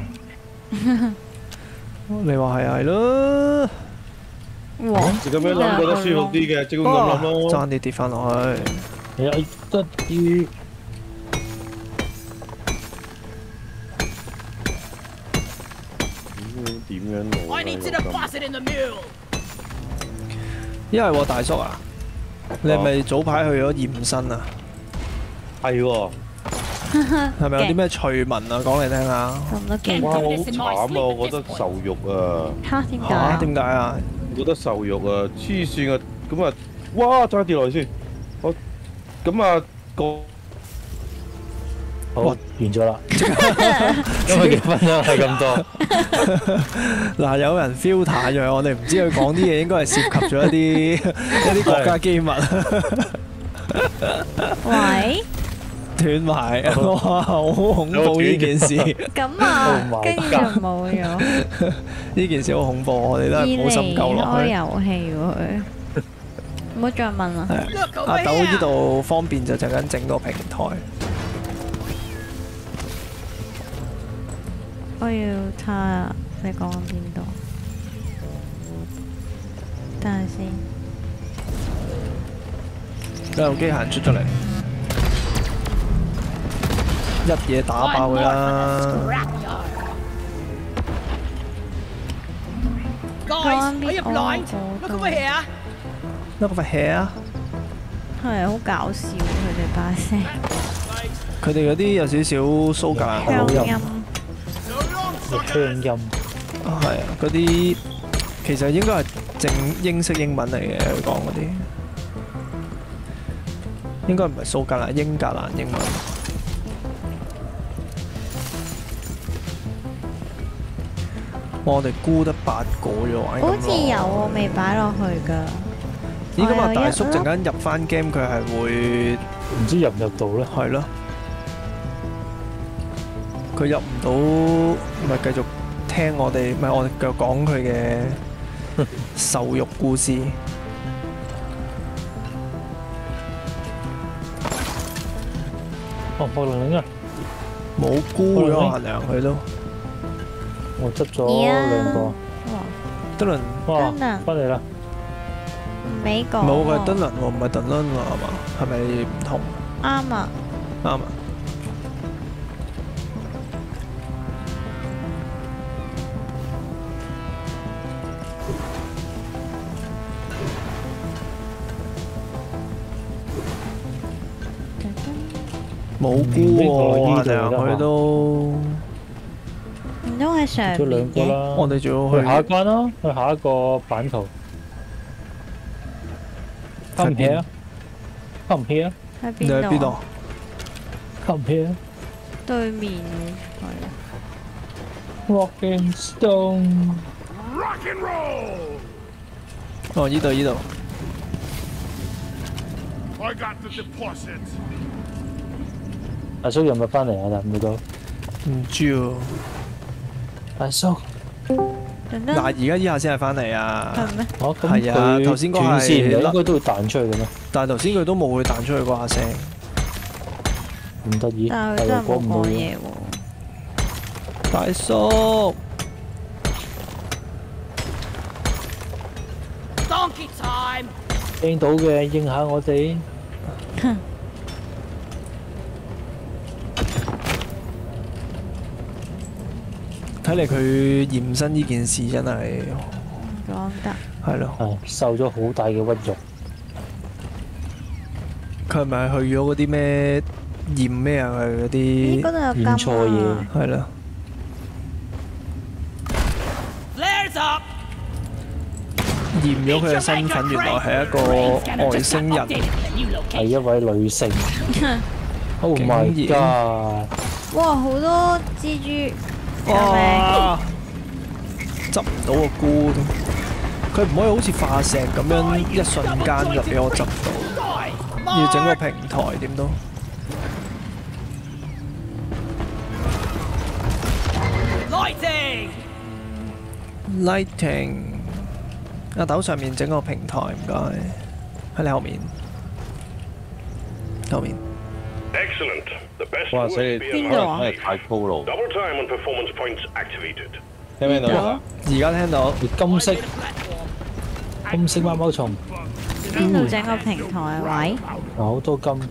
你話係係咯。 哇！ 就咁樣諗覺得舒服啲嘅，即咁咁諗咯。 爭啲跌翻落去。 你有得啲。 點樣攞 I need to deposit in the mule. 因為喎大叔啊，你係咪早排去咗驗身啊？ 係喎。 係咪有啲咩趣聞啊？講嚟聽下。 咁都勁。 哇！好慘啊！我覺得受辱啊。 嚇點解嚇啊？ 點解啊？ 我覺得受辱啊！黐線啊！咁啊，哇！爭跌落去先。好，咁啊個。 好，完咗啦。因為幾分鐘係咁多。 嗱，有人 filter 咗，我哋唔知佢講啲嘢應該係涉及咗一啲一啲國家機密。 喂？ 斷埋，哇！好恐怖呢件事。 咁啊，跟住就冇咗。 呢件事好恐怖，我哋都係冇深究落去。 開遊戲喎佢。唔好再問啦。 阿豆呢度方便就陣間整個平台。 我要睇下你講緊邊度？等下先。 有機械人出咗嚟，一嘢打爆佢啦！ Guys, are you blind? Look over here. Look over here。 係好搞笑佢哋把聲。 佢哋嗰啲有少少蘇格蘭口音。 鄉音係啊，嗰啲其實應該係正英式英文嚟嘅，佢講嗰啲應該唔係蘇格蘭英格蘭英文。我哋估得八個啫喎， 好似有我未擺落去㗎。 咦，咁啊大叔陣間入翻 game 佢係會唔知入唔入到咧？ 係咯。佢入唔到，咪繼續聽我哋，咪我哋繼續講佢嘅受辱故事。 哦，破零零啊！ 冇估咗限量佢都。 我執咗兩個。 德倫， 哇！翻嚟啦！ 美國。 冇，佢係德倫喎，唔係特倫喎，係嘛？係咪唔同？ 啱啊！ 啱啊！冇估喎，限量佢都。 唔通喺上咗兩邊嘅？ 個啦。 我哋仲要去去下一關啦，去下一個版圖。Come here, come here。 喺你喺邊度邊度啊？ Come here。 對面係。 Rock and Stone。 Rock and roll! 哦，呢度呢度。 I got the deposit. 大叔有冇翻嚟啊？睇唔到。 唔知喎。 大叔。 嗱，而家依下先係翻嚟啊！ 係咩？ 哦，咁係啊，頭佢先嗰斷線嘅， 係應該都會彈出去嘅咩？ 但係頭先佢都冇會彈出去嗰下聲。 唔得意， 但係佢真係冇講嘢喎。 大叔， Donkey time. 聽到嘅應下我哋。 睇嚟佢驗身呢件事真係唔講得。 係咯。 係受咗好大嘅屈辱。 佢係咪去咗嗰啲咩驗咩啊？佢嗰咦？ 啲嗰度有金驗錯嘢啊！ 係咯。 Flares up. 驗咗佢嘅身份，原來係一個外星人。 係一位女性。Oh my god！ 哇，好多蜘蛛！ 哇！執唔到個菇添，佢唔可以好似化石咁樣一瞬間就俾我執到，要整個平台點都。 Lighting. Lighting， 阿豆上面整個平台，唔該，喺你後面，後面。 Excellent. The best 哇！死你 U S B 邊度啊 ammo 真係太粗魯。 Double time on performance points activated. 聽唔聽到啊？ 而家聽到金色金色貓貓蟲， 邊度整個平台啊？喂， 有好多金。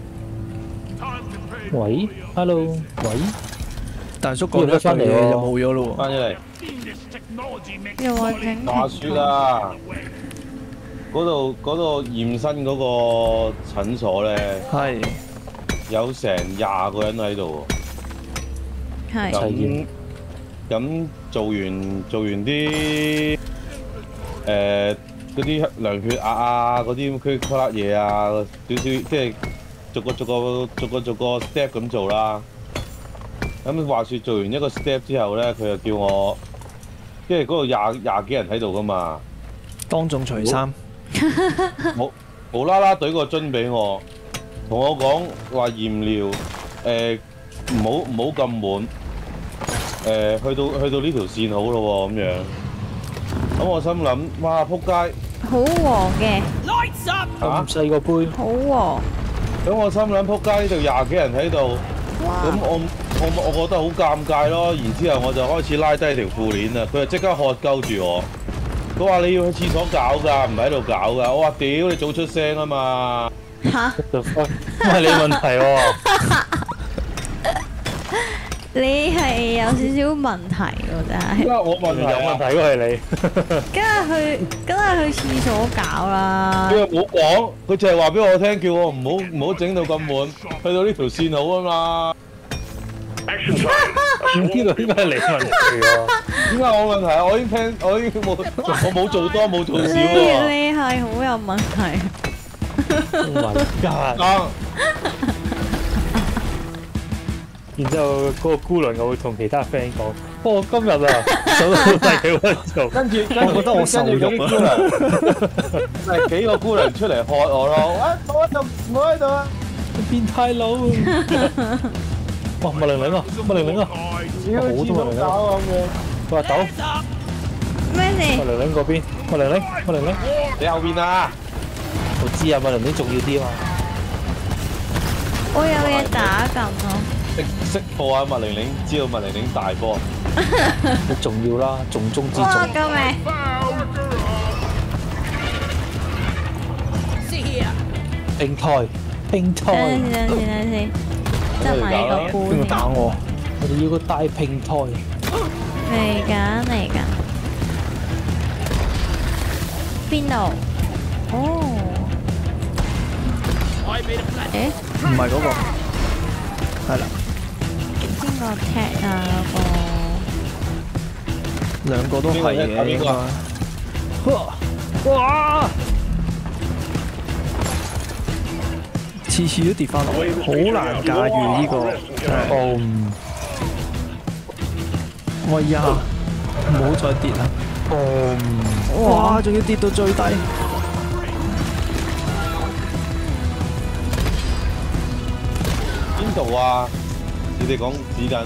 喂，hello，喂， 大叔講咗一句嘢就冇咗咯喎。 翻咗嚟。 又話整話説啦，嗰度嗰度驗身嗰個診所咧， 係有成廿個人喺度喎。 係咁咁做完做完啲誒嗰啲量血壓啊，嗰啲區區粒嘢啊，少少即係逐個逐個逐個逐個 step 咁做啦。咁話説做完一個 step 之後咧，佢就叫我，因為嗰度廿廿幾人喺度噶嘛， 當眾除衫， 冇無啦啦懟個樽俾我，同我講話驗料誒唔好唔好咁滿。誒、去到去到呢條線好咯喎，咁樣。咁我心諗，哇！撲街好黃嘅， Lights up! 嚇！ 咁細個杯， 好黃。 咁我心諗，撲街呢度廿幾人喺度，咁哇！ 我我我覺得好尷尬咯。然之後我就開始拉低條褲鏈啦，佢就即刻喝鳩住我。佢話你要去廁所搞㗎，唔係喺度搞㗎。我話屌你早出聲啊嘛！ 嚇！ 就分唔係你問題喎。 你係有少少問題喎，真係。 因為我問題有問題嗰係你。 梗係去，梗係去廁所搞啦佢。又冇講，佢淨係話俾我聽，叫我唔好唔好整到咁滿，去到呢條線好啊嘛。 Action time. 呢個應該係你問題喎。 點解我問題啊？我已經聽，我已經冇，我冇做多冇做你少喎。 你係好有問題。 Oh my god！ 啊！ 然之後嗰個姑娘又會同其他 friend 講：哦，今日啊，手到第幾分做？ 跟住， 我覺得我受辱啊！ 係幾個姑娘出嚟喝我咯！啊，我喺度，我喺度啊！ 變態佬！哇，麥玲玲啊，麥玲玲啊， 屌， 好多麥玲玲啊！ 搞咁嘅。 佢話豆， 咩麥事？ 玲玲嗰邊，麥玲玲，麥玲玲， 你後邊啊！ 我知啊，麥玲玲重要啲啊嘛。 我有嘢打緊咯。 識識貨啊！麥玲玲，知道麥玲玲大波。 你重要啦，重中之哇！ 重。 救命！ See here. 平台，平等陣台， 先，等陣先，等陣先，執埋呢個邊個打杯我？ 我哋要個大平台。 嚟緊嚟緊。邊度？哦。 I made a plan. 誒， 唔係嗰個，係啦， 邊個踢啊？嗰兩個都係嘅應邊個啊該。哇！次次都跌翻落嚟，好難駕馭呢個。真係哦， 哎呀，唔好再跌啦！ 哦， 哇，仲要跌到最低。 邊度啊？你哋講指緊？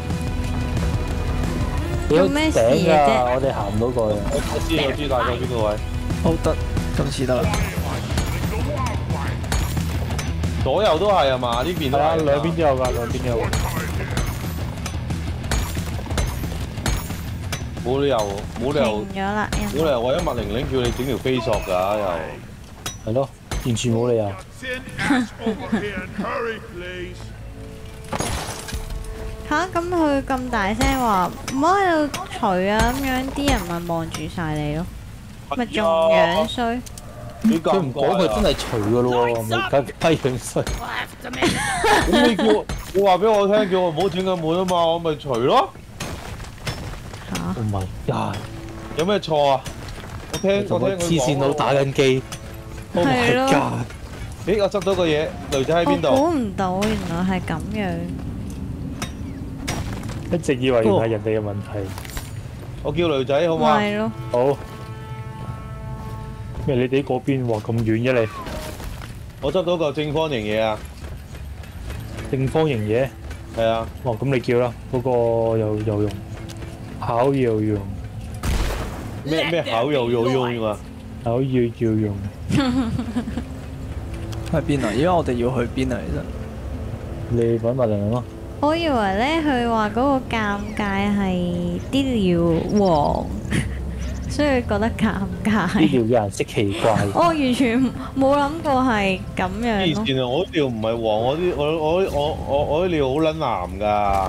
做咩事頂啫啊！我哋行唔到過去。 我我知我知大概邊個位。 好得，今次得啦。 左右都係啊嘛？呢邊都係啊， 係。 兩邊都有㗎，兩邊都有。 冇理由，冇理由， 停咗啦， 冇理由為咗麥玲玲叫你整條飛索㗎又。 係咯，完全冇理由。 Send ass over here and hurry, please. 吓，咁佢咁大聲話唔好喺度除啊，咁樣啲人咪望住晒你咯，咪仲樣衰。 你佢唔講佢真係除㗎咯喎，咪梗係樣衰。 We'll have to make it. 咁你叫你話俾我聽，叫我唔好整咁滿啊嘛，我咪除咯。 吓， Oh my god！ 有咩錯啊？我聽我同個聽佢黐線佬打緊機。Oh 係 my 咯 god！ 咦，我執到個嘢，女仔喺邊度？ 我估唔到原來係咁樣。 一直以為原係人哋嘅問題。 我叫女仔好嘛？ 係咯， 好。咩？你哋嗰邊話咁遠嘅你？ 我執到個正方形嘢啊！ 正方形嘢。 係啊， 哦，咁你叫啦，嗰個有有用，考要用， 咩咩口又有用啊？ 考要要用。 喺邊啊？而家我哋要去邊啊？其實你揾麥玲玲咯。 我以為咧佢話嗰個尷尬係啲料黃，所以覺得尷尬。 啲料嘅顏色奇怪。 我完全冇諗過係咁樣咯。 以前啊，我啲料唔係黃，我啲我我我我我啲料好撚藍㗎。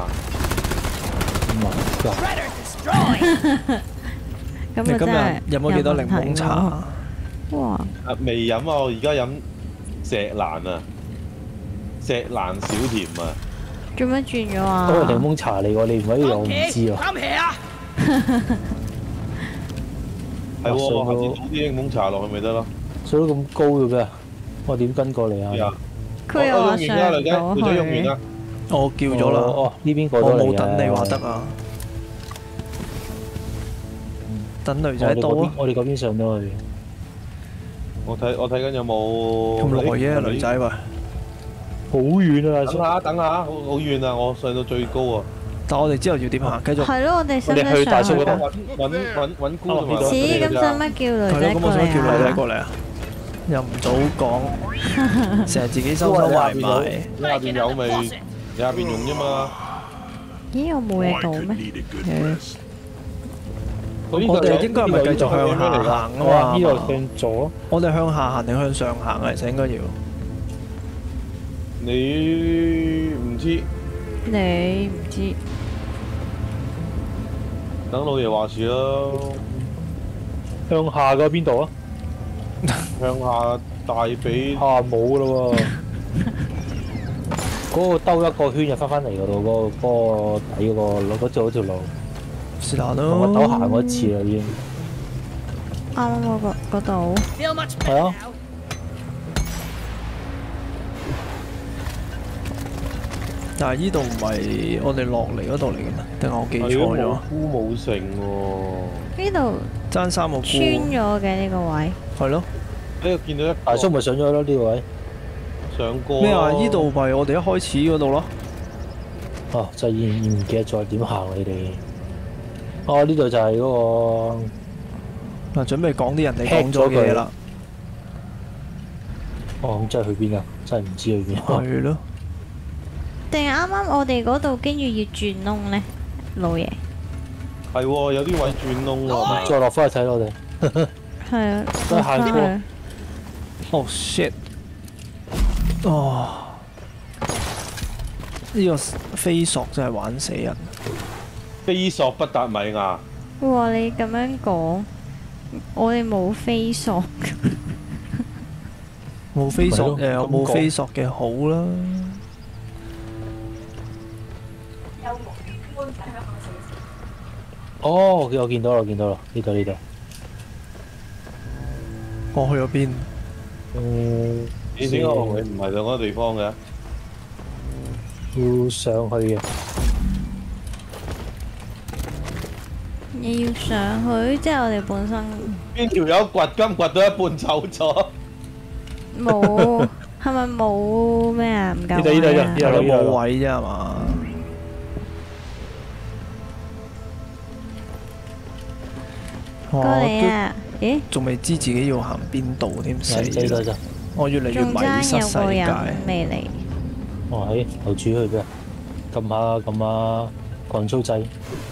咁你今啊真係日飲咗幾多檸檬茶？ 哇！ 啊未飲啊，我而家飲石蘭啊，石蘭小甜啊。 做乜轉咗啊？ 嗰個檸檬茶嚟喎，你唔可以我唔知啊。 Come here. 係喎，我下次倒啲檸檬茶落去咪得咯。 水都咁高嘅咩？我點跟過嚟啊？ 佢又話我用完啦， 上女仔， 唔女仔用到去完啦。。 我叫咗啦。 哦，呢邊過我咗嚟冇等你話得啊。 啊。等女我仔到啊！ 哋嗰邊，我哋嗰邊上咗去。 我睇我睇緊有冇咁耐嘅女仔喂， 好遠啊！ 等下等下，好好遠啊！我上到最高啊！ 但我哋之後要點行？繼續。 係咯，我哋使唔我哋去使大叔嗰度上去啊？ 揾揾揾揾姑同埋似咁使乜叫女係咯，咁仔過我想叫女仔嚟啊？ 過嚟啊！又唔早講，成日自己收收埋埋。 你下邊有未？你下邊用啫嘛。 咦，我冇嘢到 I could 咩？ need a good rest. 我哋應該係咪繼續向下行啊嘛？ 我話呢度向左。 我哋向下行定向上行啊？其實應該要。 你唔知， 你唔知？ 等老爺話事咯。 向下嘅邊度啊？ 向下大髀下冇咯喎。嗰個兜一個圈就翻返嚟嗰度，嗰個嗰個底嗰個嗰條嗰條路， 是但同我咯。 斗行過一次啦已經。 啱啱嗰個嗰度。 Feel much 係 better 啊。 now. 但係依度唔係我哋落嚟嗰度嚟嘅咩？定係我記錯咗？ 冇菇冇剩喎。 呢度爭三個菇。 穿咗嘅呢個位。 係咯。 呢度見到一個大叔咪上咗去咯呢個位。 上過咩啊？依度咪我哋一開始嗰度咯。 哦，就已經唔記得再點行你哋。哦，呢度就係嗰個。 嗱，準備講啲人哋講咗嘅嘢啦。 哦，咁真係去邊啊？真係唔知去邊。 係咯。 定係啱啱我哋嗰度跟住要轉窿咧，老爺。 係喎，有啲位轉窿喎。 再落翻去睇我哋。 係啊， 都行過落返去。 哦 shit！哦，呢個飛索真係玩死人。 飛索不達米亞。 哇！你咁樣講，我哋冇飛索。 冇飛索係咯誒，有咁講冇飛索嘅好啦。 哦，我見到啦，見到啦，呢度呢度。 我去咗邊？ 嗯， 你點解同你唔係兩個地方嘅？ 要上去嘅。 你要上去，即係我哋本身邊條友掘金掘到一半走咗？ 冇，係咪冇咩啊？唔夠呢度呢度位啊呢度有冇位啫係嘛？ 過嚟啊！咦？ 仲未知自己要行邊度添，死呢度就。 我越嚟越仲迷失爭有世個人界。 未嚟。 哦，喺樓主去邊啊？撳下撳下狂操掣。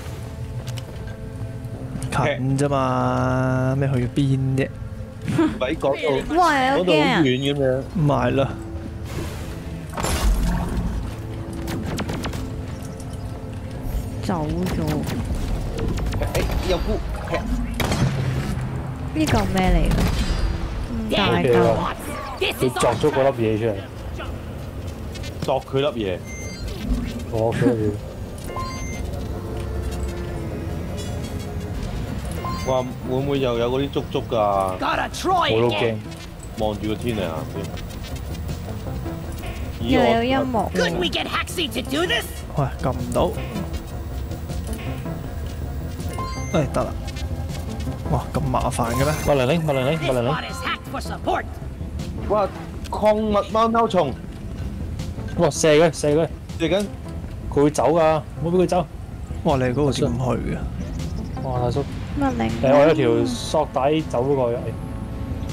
近啫嘛，咩去邊啫？ 咪講到哇！有嗰度好幾人？ 遠咁樣。 唔係啦， 走咗。 誒有菇。 呢個咩嚟㗎？咁大嚿。 This 佢 is 作 all 咗嗰粒嘢出嚟。 作佢粒嘢。 我佢粒嘢。 話會唔會又有嗰啲竹竹㗎？ gotta try 我都 again. 驚。 望住個天嚟行先。 又有音樂 Couldn't we 喎。 get Haxie to do this? 喂，撳唔到。誒得啦。哇，咁麻煩嘅咩？ 麥玲玲，麥玲玲， This 麥玲玲。 bot is hacked for support. 哇！礦物貓貓蟲， 哇！射佢，射佢， 射緊。 佢會走㗎，唔好俾佢走。 哇！你嗰度點去嘅？ 哇！大叔， 乜零？ 誒我有條索帶走咗過去。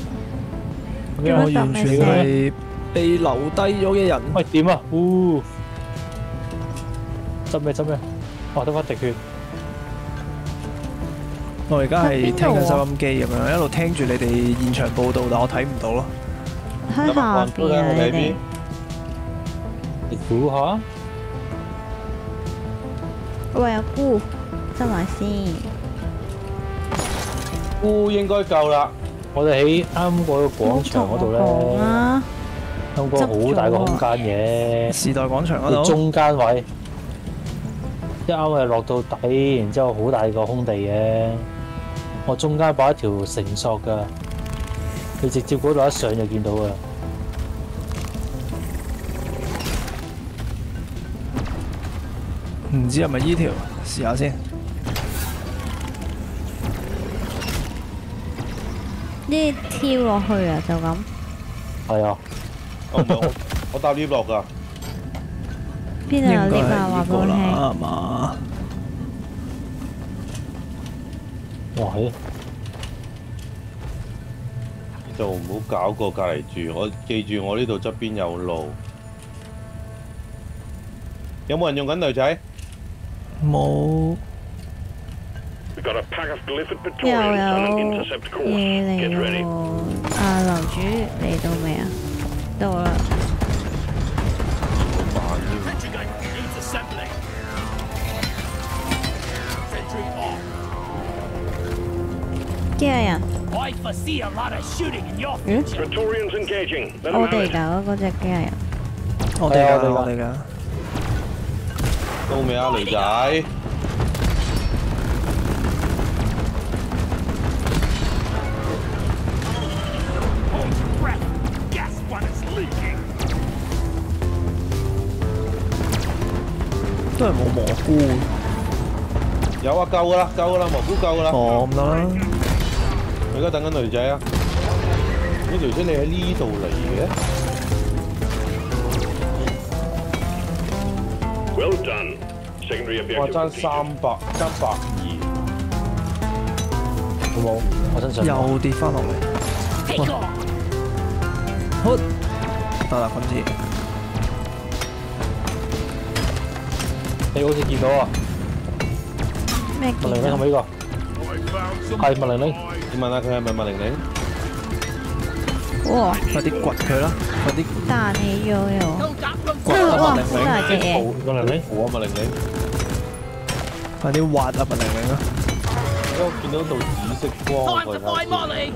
我完全係被留低咗嘅人。 喂點啊？呜！ 執咩執咩？哦，得翻滴血。 我而家係聽緊喺邊度啊收音機咁樣，一路聽住你哋現場報道，但我睇唔到咯。 喺下邊啊！你哋你估下？ 喂阿姑，執埋先。 菇應該夠啦。 我哋喺啱嗰個廣場嗰度同我講咧， 啊！ 有個好大個空間嘅， 時代廣場嗰個度， 中間位，一啱係落到底，然之後好大個空地嘅。我中間擺一條繩索㗎，你直接嗰度一上就見到㗎。 唔知係咪依條？試下先。 呢跳落去啊，就咁。 係啊， 我唔係我我搭 lift 落㗎。 邊度有應該 lift 啊？ 係呢話俾我聽。 個啦，係嘛？ 哇係， 就唔好搞過隔離住，我記住我呢度側邊有路。有冇人用緊女仔？ 冇。 We've got a pack of Glyphid 又 Praetorians on an 有 intercept 嘢 course. 嚟 Get ready. 喎！啊，樓主嚟到未啊？到啦。 Michigan needs assembling. Sentry off. 機械人， I foresee a lot of shooting in your 嗯， Praetorians engaging. Let 我 them 哋 have it. 㗎嗰隻機械人。 我哋㗎， 係啊我哋㗎我哋㗎。 到未啊，女仔？ Crap! Gas one is leaking. 都係冇蘑菇。 有啊，夠㗎啦，夠㗎啦，蘑菇夠㗎啦。 哦，咁得啦。 我而家等緊女仔啊！呢女仔你喺呢度嚟嘅？ Well done. Secondary 哇， objective 爭 completed. 三百，爭百二。 好冇？我身上又跌翻落嚟。 Take off. 好，得啦，今次。 你好似見到啊？ 咩麥玲玲係見到？ 咪呢 I found some 個？係麥玲玲。 supplies. 你問下佢係咪麥玲玲？ 哇！ 快啲掘佢啦！快啲彈起咗又。 Hold up from 掘啊！ 哇！ 麥玲玲， 好大隻嘢。 麥玲玲。 好啊，麥玲玲。 快啲挖啊！麥玲玲啊！ 而家我見到道紫色光， time 我 to 睇下 find 先 Molly.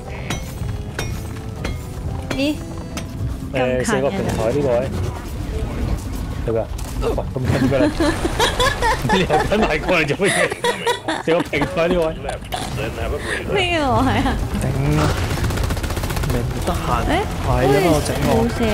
咦？ 誒， 咁射個近嘅咋？ 平台呢個位，係咪啊？喂，咁近嘅你，你又跟埋過嚟做乜嘢？射個平台呢個位， Left. Then have a breather. 咩啊？係啊？ 頂啊！你唔得閒， 誒， 係因為我整我冇射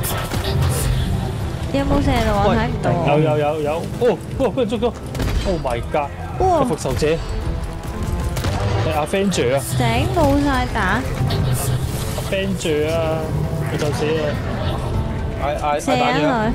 到，有冇射到啊？ 喂睇唔到有啊。 有有有，哦，哇，俾人捉咗 ！Oh my god！ 哇個復仇者係 Avenger 啊頂冇晒彈， ，Avenger 啊，復仇者啊， 嗌嗌射嗌彈嘢啊！ 咗佢。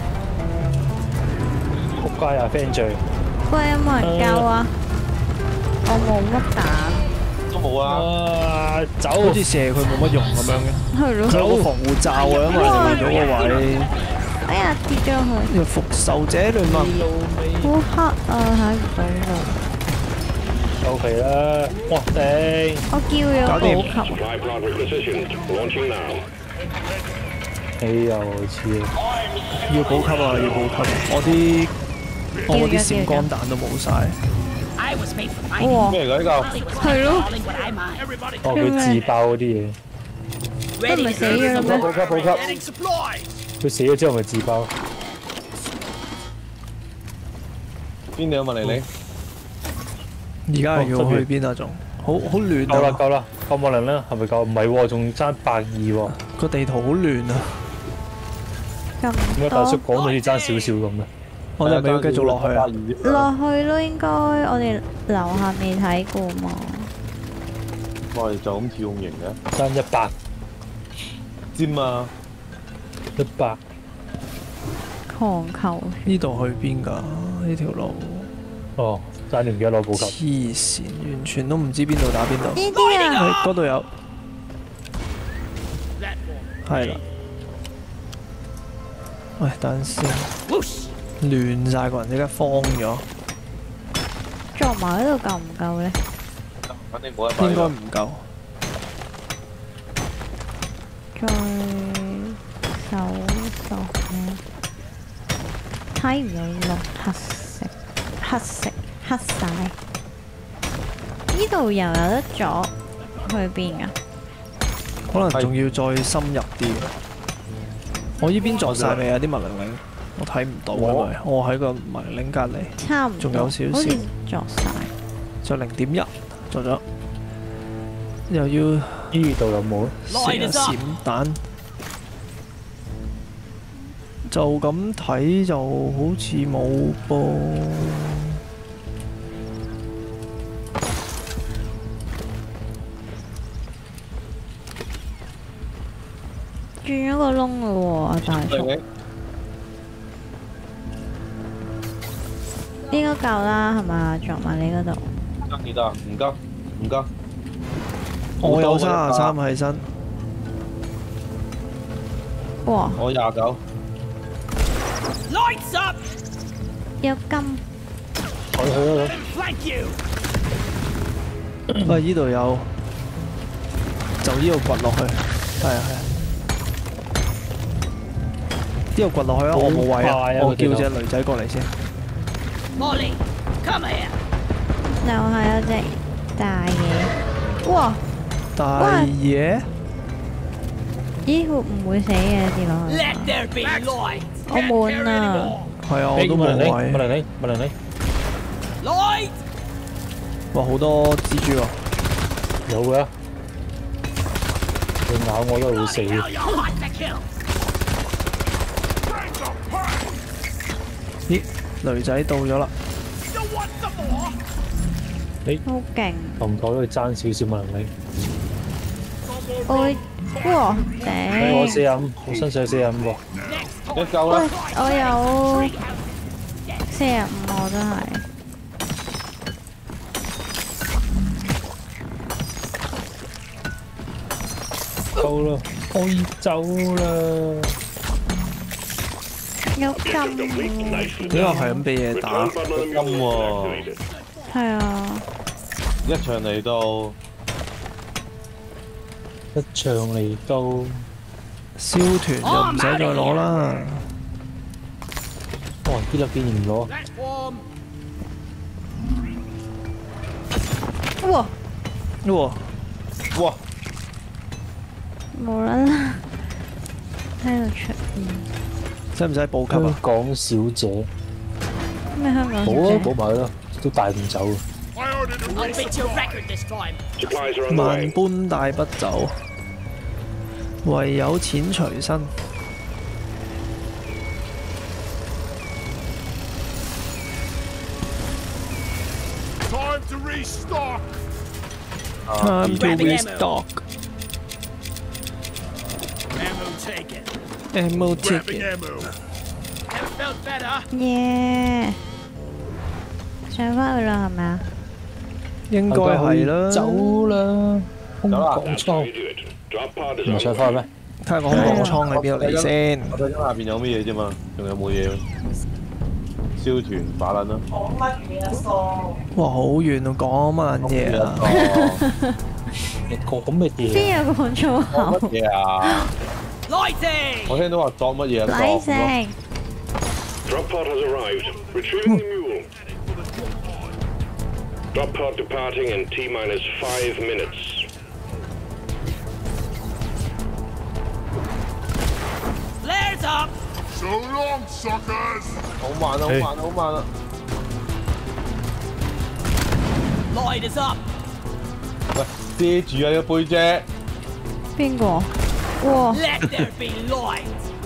仆街啊，Avenger！ 喂，有冇人救啊？我冇乜彈。 都冇啊！ 啊，走！ 好似射佢冇乜用咁樣嘅。 係咯。 佢有個防護罩啊，因為你換咗個位。 哎呀，跌咗去， 呢個復仇者聯盟。 好黑啊，睇唔到路。 收皮啦！哇頂！ 我叫咗搞掂補給， Supply pod requisitioned. Launching now. 你又似要補給啊！要補給。我啲我啲閃光彈都冇晒。 I was made for fighting. 哇， 咩嚟㗎呢個？ Nothing was calling what I mind. Everybody, 哦佢自爆嗰啲嘢， 佢唔係死咗啦咩？ 補給補給！ getting supplies. 佢死咗之後咪自爆。 邊度有麥玲玲？ 而家係要去邊啊？仲好好亂啊！ 夠啦夠啦，夠冇能啦，係咪夠？唔係喎，仲爭百二喎。 個地圖好亂啊！ 咁點解大叔多講到好似爭少少咁咧？ 我哋係咪要繼續落去啊？ 落去咯，應該我哋樓下未睇過嘛。 我哋就咁跳型嘅， 爭一百尖啊！ 一百， 狂球呢度去邊㗎？呢條路哦，爭你唔記得攞補給。 黐線，完全都唔知邊度打邊度。 呢啲啊， 係嗰度有， That one. 係啦。喂，等陣先。 Whoosh! 亂晒個人，即刻慌咗。 撞埋嗰度夠唔夠咧？ 肯定冇得買應該㗎。 唔夠。 再搜索咧，睇唔到綠黑色，黑色黑晒。呢度又有得左去邊啊？ 可能仲要再深入啲嘅。我依邊撞晒未啊？啲物零零，我睇唔到，因為我喺個物零零隔離， 差唔多， 仲有少少好似作晒。 就零點一做咗，又要呢度有冇？ 成日閃彈。就咁睇就好似冇噃。 轉咗個窿咯喎，阿大叔。應該夠啦，係嘛？撞埋你嗰度。 得幾多？唔夠，唔夠。 我有三十三喺身， 哇！ 我廿九。 Lights up! 有金。 去去去去。 Flank you! 喂，呢度有，就呢度掘落去，係啊係啊，呢度掘落去啊！我冇位啊， 好快啊我佢哋都叫隻女仔過嚟先。 Molly, come here! 就係有隻大嘢。哇！ 大嘢， 咦，會唔會死嘅跌落去？ Let there be light! 我悶啊！ 係啊，我都冇物零零，物位。 零零，物零零， Light! 哇，好多蜘蛛喎！ 有嘅。佢咬我都會死。 Now you're hot to kill! 咦，女仔到咗啦！ You want some more? 好勁！ 夠唔夠都要爭少少物零零。 我會哇誒，我四頂！ 廿五，我身上有四廿五喎。 一夠喂啦。， 我有四十五，我都係。 夠啦，可以走啦。 有金喎， 點解係咁俾嘢打？ Return button on the Come mule on. is activated. 係啊， 一場嚟到， 一場嚟到， 燒團就唔使再攞啦。 哇！呢粒竟然唔攞， Platform! 哇， 哇！ 哇！ 無啦啦喺度出現使唔使補給香啊？ 港小姐， 咩香港小好啊， 姐？ 補埋啦，都帶唔走。 I ordered a I'll beat your record this time! Supplies are on the 萬 way. 般帶不走，唯有錢隨身。 time to restock. Time to Grabbing ammo. restock. Ammo taken. Ammo Grabbing ticket。 ammo. Never felt better! 耶！上翻去啦，係咪啊？ 應該係啦。 走啦，空走啦港 That's how 倉 you do it. Drop pod is 唔 on 想 the 翻 way. 咩？ 睇下個空港倉喺邊度嚟先。 我睇緊下邊有乜嘢啫嘛，仲有冇嘢？燒團把撚啦。 哇，好遠啊！講乜嘢啊？ 你講乜嘢？ 邊有講粗口？ 乜嘢啊？ Lighting! 我聽到話作乜嘢啊？ 禮作成 Drop pod has arrived. Retrieving the mule. Drop pod departing in T minus five minutes. Flares up! So long, suckers. 好慢啊！好慢啊！好慢啊！ Light is up! 喂，遮住啊！個背脊。 邊個？哇！ Let there be light!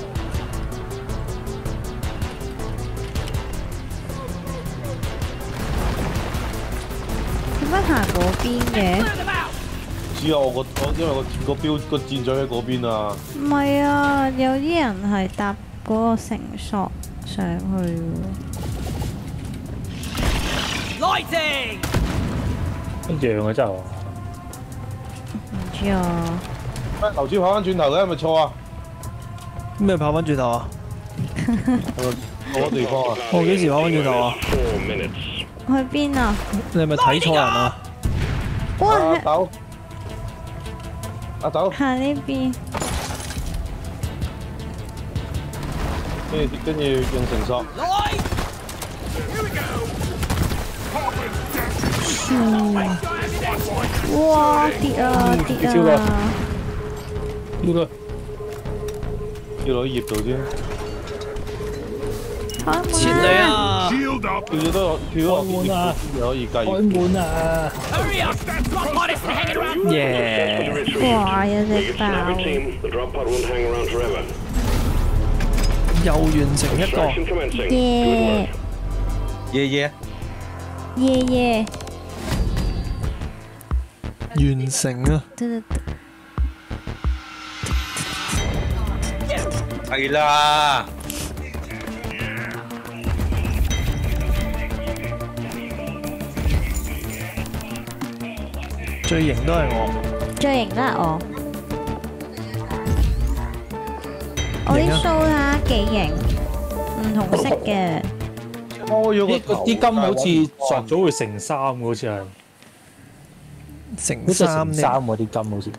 點解行嗰邊嘅？ Clear them out! 知啊！我個我因為個個標個箭嘴喺嗰邊啊。 唔係啊，有啲人係搭嗰個繩索上去喎。 Lighting! 一樣嘅真係喎。 唔知啊， 喂，劉超跑翻轉頭嘅係咪錯啊？ 咩跑翻轉頭啊？ 係咪嗰個地方啊？ 我幾時玩翻轉頭啊？ Four minutes. 去邊啊？ 你係咪睇錯人啊？ 哇！ 阿豆，阿豆， 行呢邊。 跟住跟住用繩索。 哇！跌啊跌啊！ 要佢要攞葉度先， 切你啊！ Shield up. 跳咗都跳咗落開門啊葉可以計。 開門啊！ Hurry up! Drop pod isn't hanging around. 耶！ 哇！有隻 Make it 爆 snap your team. The drop pod won't hang around forever. 又完成一個 Extraction commencing. Good 耶 work. 耶耶， 耶耶！ 完成啊！ 嘟嘟嘟係啦。 最型都係我， 最型都係我。我啲須啊幾型，唔同色嘅。 開咗個啲頭啲金好似着咗會成衫嘅，好似係。 成好似係成衫呢？ 衫喎啲金好似。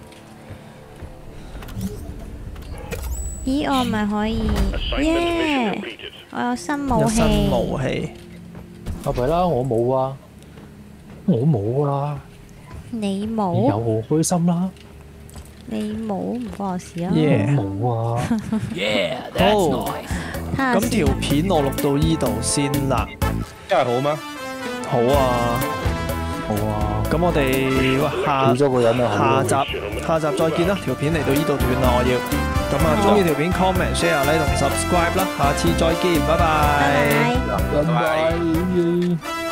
咦，我咪可以 Assignment mission 耶！ completed. 我有新有新武器， 武器， 啊係啦，我冇啊，我冇啊， 你你有冇， 好開心啦， 你冇唔關我事啊。 耶！ 冇啊， Yeah, that's 好， nice. 睇下咁條片我錄到依度先啦。 真係好咩？ 好啊， 冇啊， 咁我哋喂下少咗個人啊，好下集下集再見啦。條片嚟到依度斷啦，我要。咁啊，中意條片 comment、share、like 同 subscribe 啦。下次再見，拜拜。 拜拜。 拜拜。